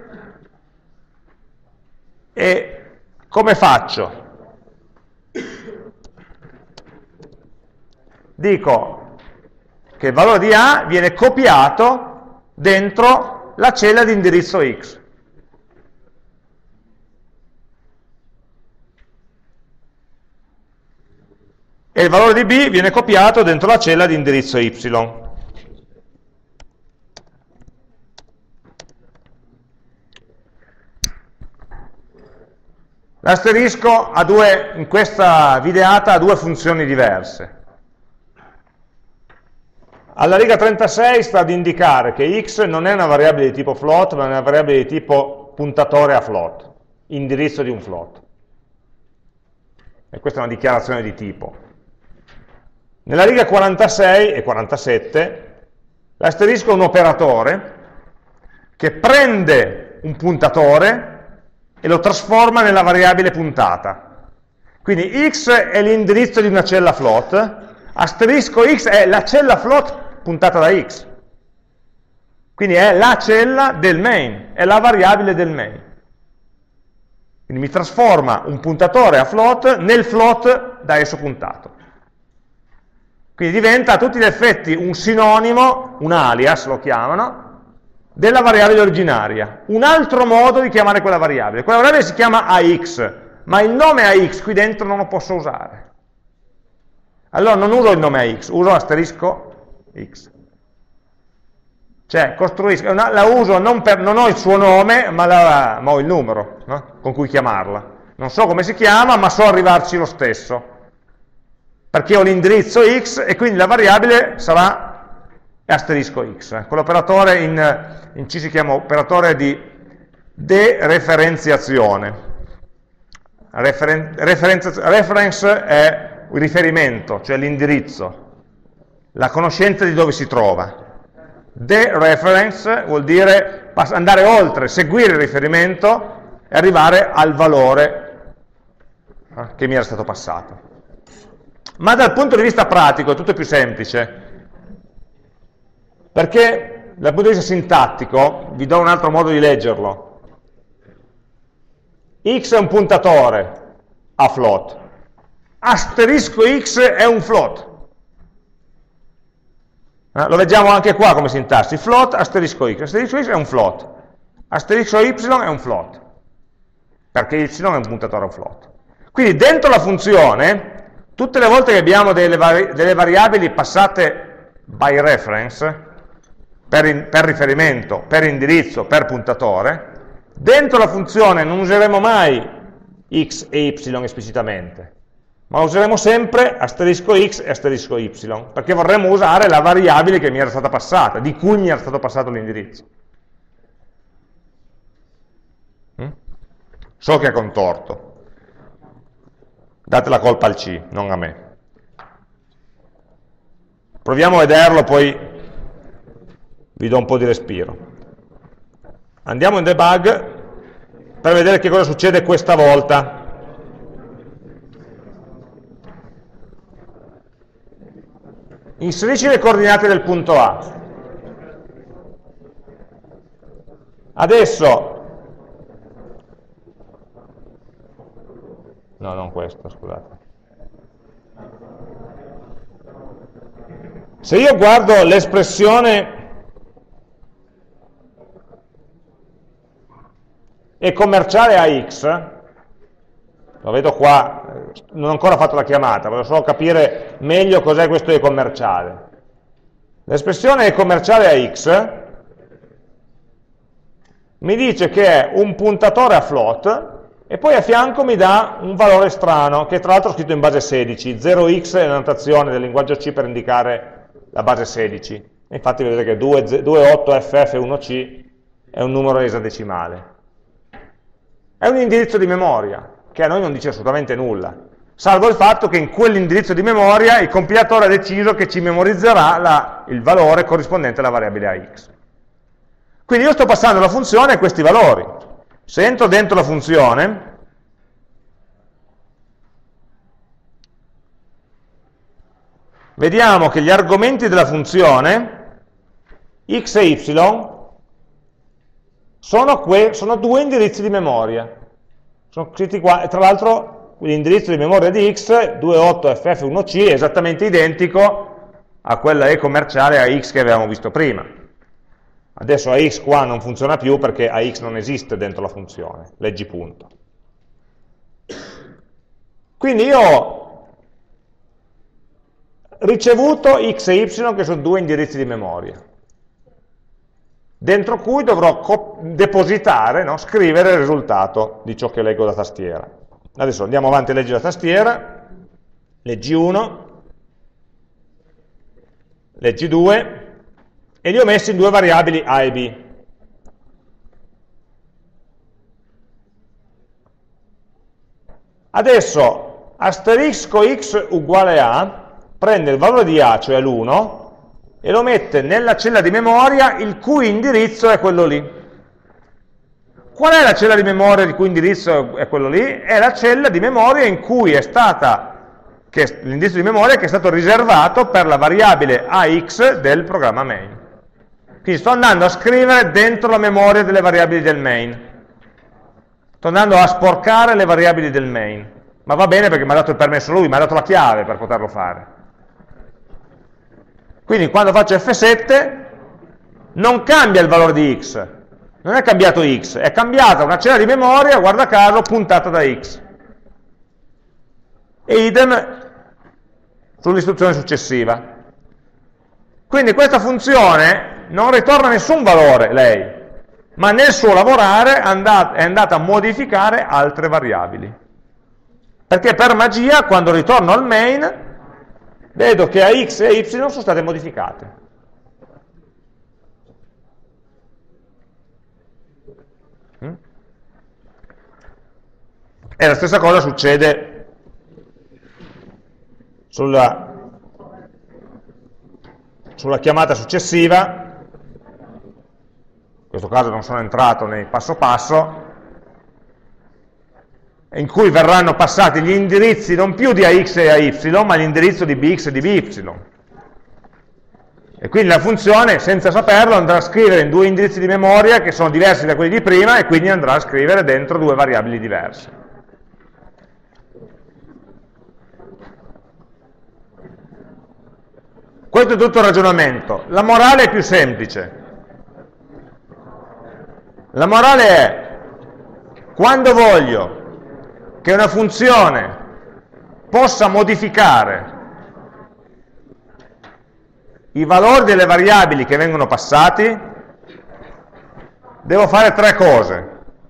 E come faccio? Dico che il valore di A viene copiato dentro la cella di indirizzo X. e il valore di b viene copiato dentro la cella di indirizzo y. L'asterisco in questa videata ha due funzioni diverse. Alla riga 36 sta ad indicare che x non è una variabile di tipo float, ma è una variabile di tipo puntatore a float, indirizzo di un float. E questa è una dichiarazione di tipo. Nella riga 46 e 47 l'asterisco è un operatore che prende un puntatore e lo trasforma nella variabile puntata. Quindi x è l'indirizzo di una cella float, asterisco x è la cella float puntata da x. Quindi è la cella del main, è la variabile del main. Quindi mi trasforma un puntatore a float nel float da esso puntato. Quindi diventa a tutti gli effetti un sinonimo, un alias lo chiamano, della variabile originaria. Un altro modo di chiamare quella variabile. Quella variabile si chiama ax, ma il nome ax qui dentro non lo posso usare. Allora non uso il nome ax, uso asterisco x. Cioè costruisco, la uso non ho il suo nome, ma ho il numero, no? Con cui chiamarla. Non so come si chiama, ma so arrivarci lo stesso. Perché ho l'indirizzo x e quindi la variabile sarà asterisco x. Quell'operatore in C si chiama operatore di dereferenziazione. Reference è il riferimento, cioè l'indirizzo, la conoscenza di dove si trova. Dereference vuol dire andare oltre, seguire il riferimento e arrivare al valore che mi era stato passato. Ma dal punto di vista pratico è tutto più semplice, perché dal punto di vista sintattico vi do un altro modo di leggerlo. X è un puntatore a float, asterisco x è un float. Lo vediamo anche qua come sintassi, float, asterisco x è un float, asterisco y è un float, perché y è un puntatore a un float. Quindi dentro la funzione, tutte le volte che abbiamo delle variabili passate by reference, per riferimento, per indirizzo, per puntatore, dentro la funzione non useremo mai x e y esplicitamente, ma useremo sempre asterisco x e asterisco y, perché vorremmo usare la variabile che mi era stata passata, di cui mi era stato passato l'indirizzo. So che è contorto. Date la colpa al C, non a me. Proviamo a vederlo, poi vi do un po' di respiro. Andiamo in debug per vedere che cosa succede questa volta. Inserisci le coordinate del punto A. Adesso, no, non questo, scusate. Se io guardo l'espressione e commerciale a x, lo vedo qua, non ho ancora fatto la chiamata, voglio solo capire meglio cos'è questo e commerciale. L'espressione e commerciale a x mi dice che è un puntatore a float e poi a fianco mi dà un valore strano, che tra l'altro è scritto in base 16, 0x è la notazione del linguaggio C per indicare la base 16. E infatti vedete che 28ff1c è un numero esadecimale. È un indirizzo di memoria, che a noi non dice assolutamente nulla, salvo il fatto che in quell'indirizzo di memoria il compilatore ha deciso che ci memorizzerà il valore corrispondente alla variabile a x. Quindi io sto passando alla funzione questi valori. Se entro dentro la funzione, vediamo che gli argomenti della funzione, x e y, sono due indirizzi di memoria. Sono scritti qua, e tra l'altro l'indirizzo di memoria di x, 28ff1c, è esattamente identico a quella e commerciale a x che avevamo visto prima. Adesso AX qua non funziona più perché AX non esiste dentro la funzione, leggi punto. Quindi io ricevuto x e y, che sono due indirizzi di memoria, dentro cui dovrò depositare, no? Scrivere il risultato di ciò che leggo da tastiera. Adesso andiamo avanti a leggere la tastiera, leggi 1, leggi 2, e li ho messi in due variabili a e b. Adesso asterisco x uguale a prende il valore di a, cioè l'1, e lo mette nella cella di memoria il cui indirizzo è quello lì. Qual è la cella di memoria di cui indirizzo è quello lì? È la cella di memoria in cui è stata, l'indirizzo di memoria che è stato riservato per la variabile ax del programma main. Quindi sto andando a scrivere dentro la memoria delle variabili del main. Sto andando a sporcare le variabili del main. Ma va bene perché mi ha dato il permesso lui, mi ha dato la chiave per poterlo fare. Quindi quando faccio F7 non cambia il valore di x, non è cambiato x, è cambiata una cella di memoria, guarda caso, puntata da x. E idem sull'istruzione successiva. Quindi questa funzione non ritorna nessun valore, lei, ma nel suo lavorare è andata a modificare altre variabili. Perché per magia, quando ritorno al main, vedo che ax e y sono state modificate. E la stessa cosa succede sulla chiamata successiva. In questo caso non sono entrato nei passo passo, in cui verranno passati gli indirizzi non più di ax e ay, ma l'indirizzo di bx e di by. E quindi la funzione, senza saperlo, andrà a scrivere in due indirizzi di memoria che sono diversi da quelli di prima, e quindi andrà a scrivere dentro due variabili diverse. Questo è tutto il ragionamento. La morale è più semplice. La morale è, quando voglio che una funzione possa modificare i valori delle variabili che vengono passati, devo fare tre cose.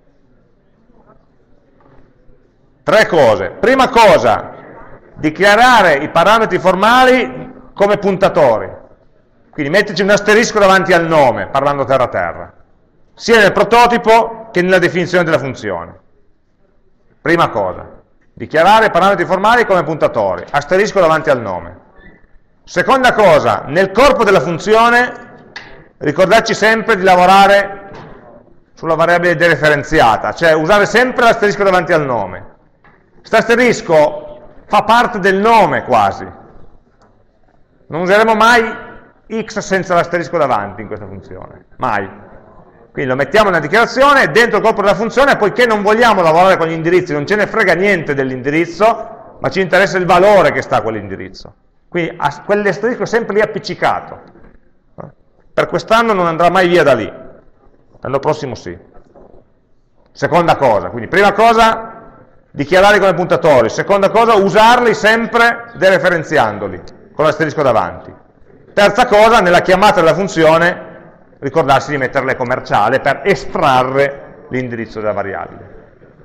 Tre cose. Prima cosa, dichiarare i parametri formali come puntatori. Quindi metterci un asterisco davanti al nome, parlando terra-terra, sia nel prototipo che nella definizione della funzione. Prima cosa, dichiarare i parametri formali come puntatori, asterisco davanti al nome. Seconda cosa, nel corpo della funzione ricordarci sempre di lavorare sulla variabile dereferenziata, cioè usare sempre l'asterisco davanti al nome. Questo asterisco fa parte del nome quasi. Non useremo mai x senza l'asterisco davanti in questa funzione, mai. Quindi lo mettiamo nella dichiarazione, dentro il corpo della funzione, poiché non vogliamo lavorare con gli indirizzi, non ce ne frega niente dell'indirizzo, ma ci interessa il valore che sta a quell'indirizzo. Quindi quell'asterisco è sempre lì appiccicato. Per quest'anno non andrà mai via da lì, l'anno prossimo sì. Seconda cosa, quindi prima cosa, dichiararli come puntatori. Seconda cosa, usarli sempre dereferenziandoli, con l'asterisco davanti. Terza cosa, nella chiamata della funzione, ricordarsi di metterle commerciale per estrarre l'indirizzo della variabile.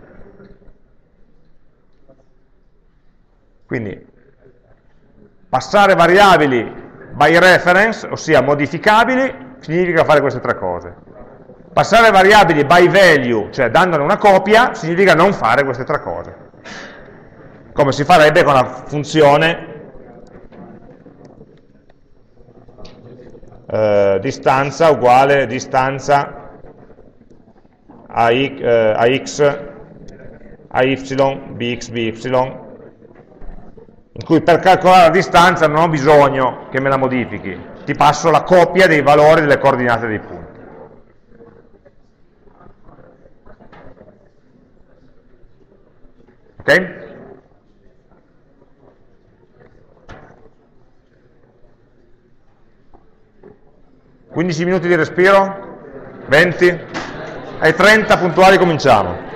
Quindi, passare variabili by reference, ossia modificabili, significa fare queste tre cose. Passare variabili by value, cioè dandone una copia, significa non fare queste tre cose. Come si farebbe con la funzione distanza uguale distanza a x, a y, bx, by, in cui per calcolare la distanza non ho bisogno che me la modifichi, ti passo la copia dei valori delle coordinate dei punti. Ok? 15 minuti di respiro? 20? Ai 30 puntuali cominciamo.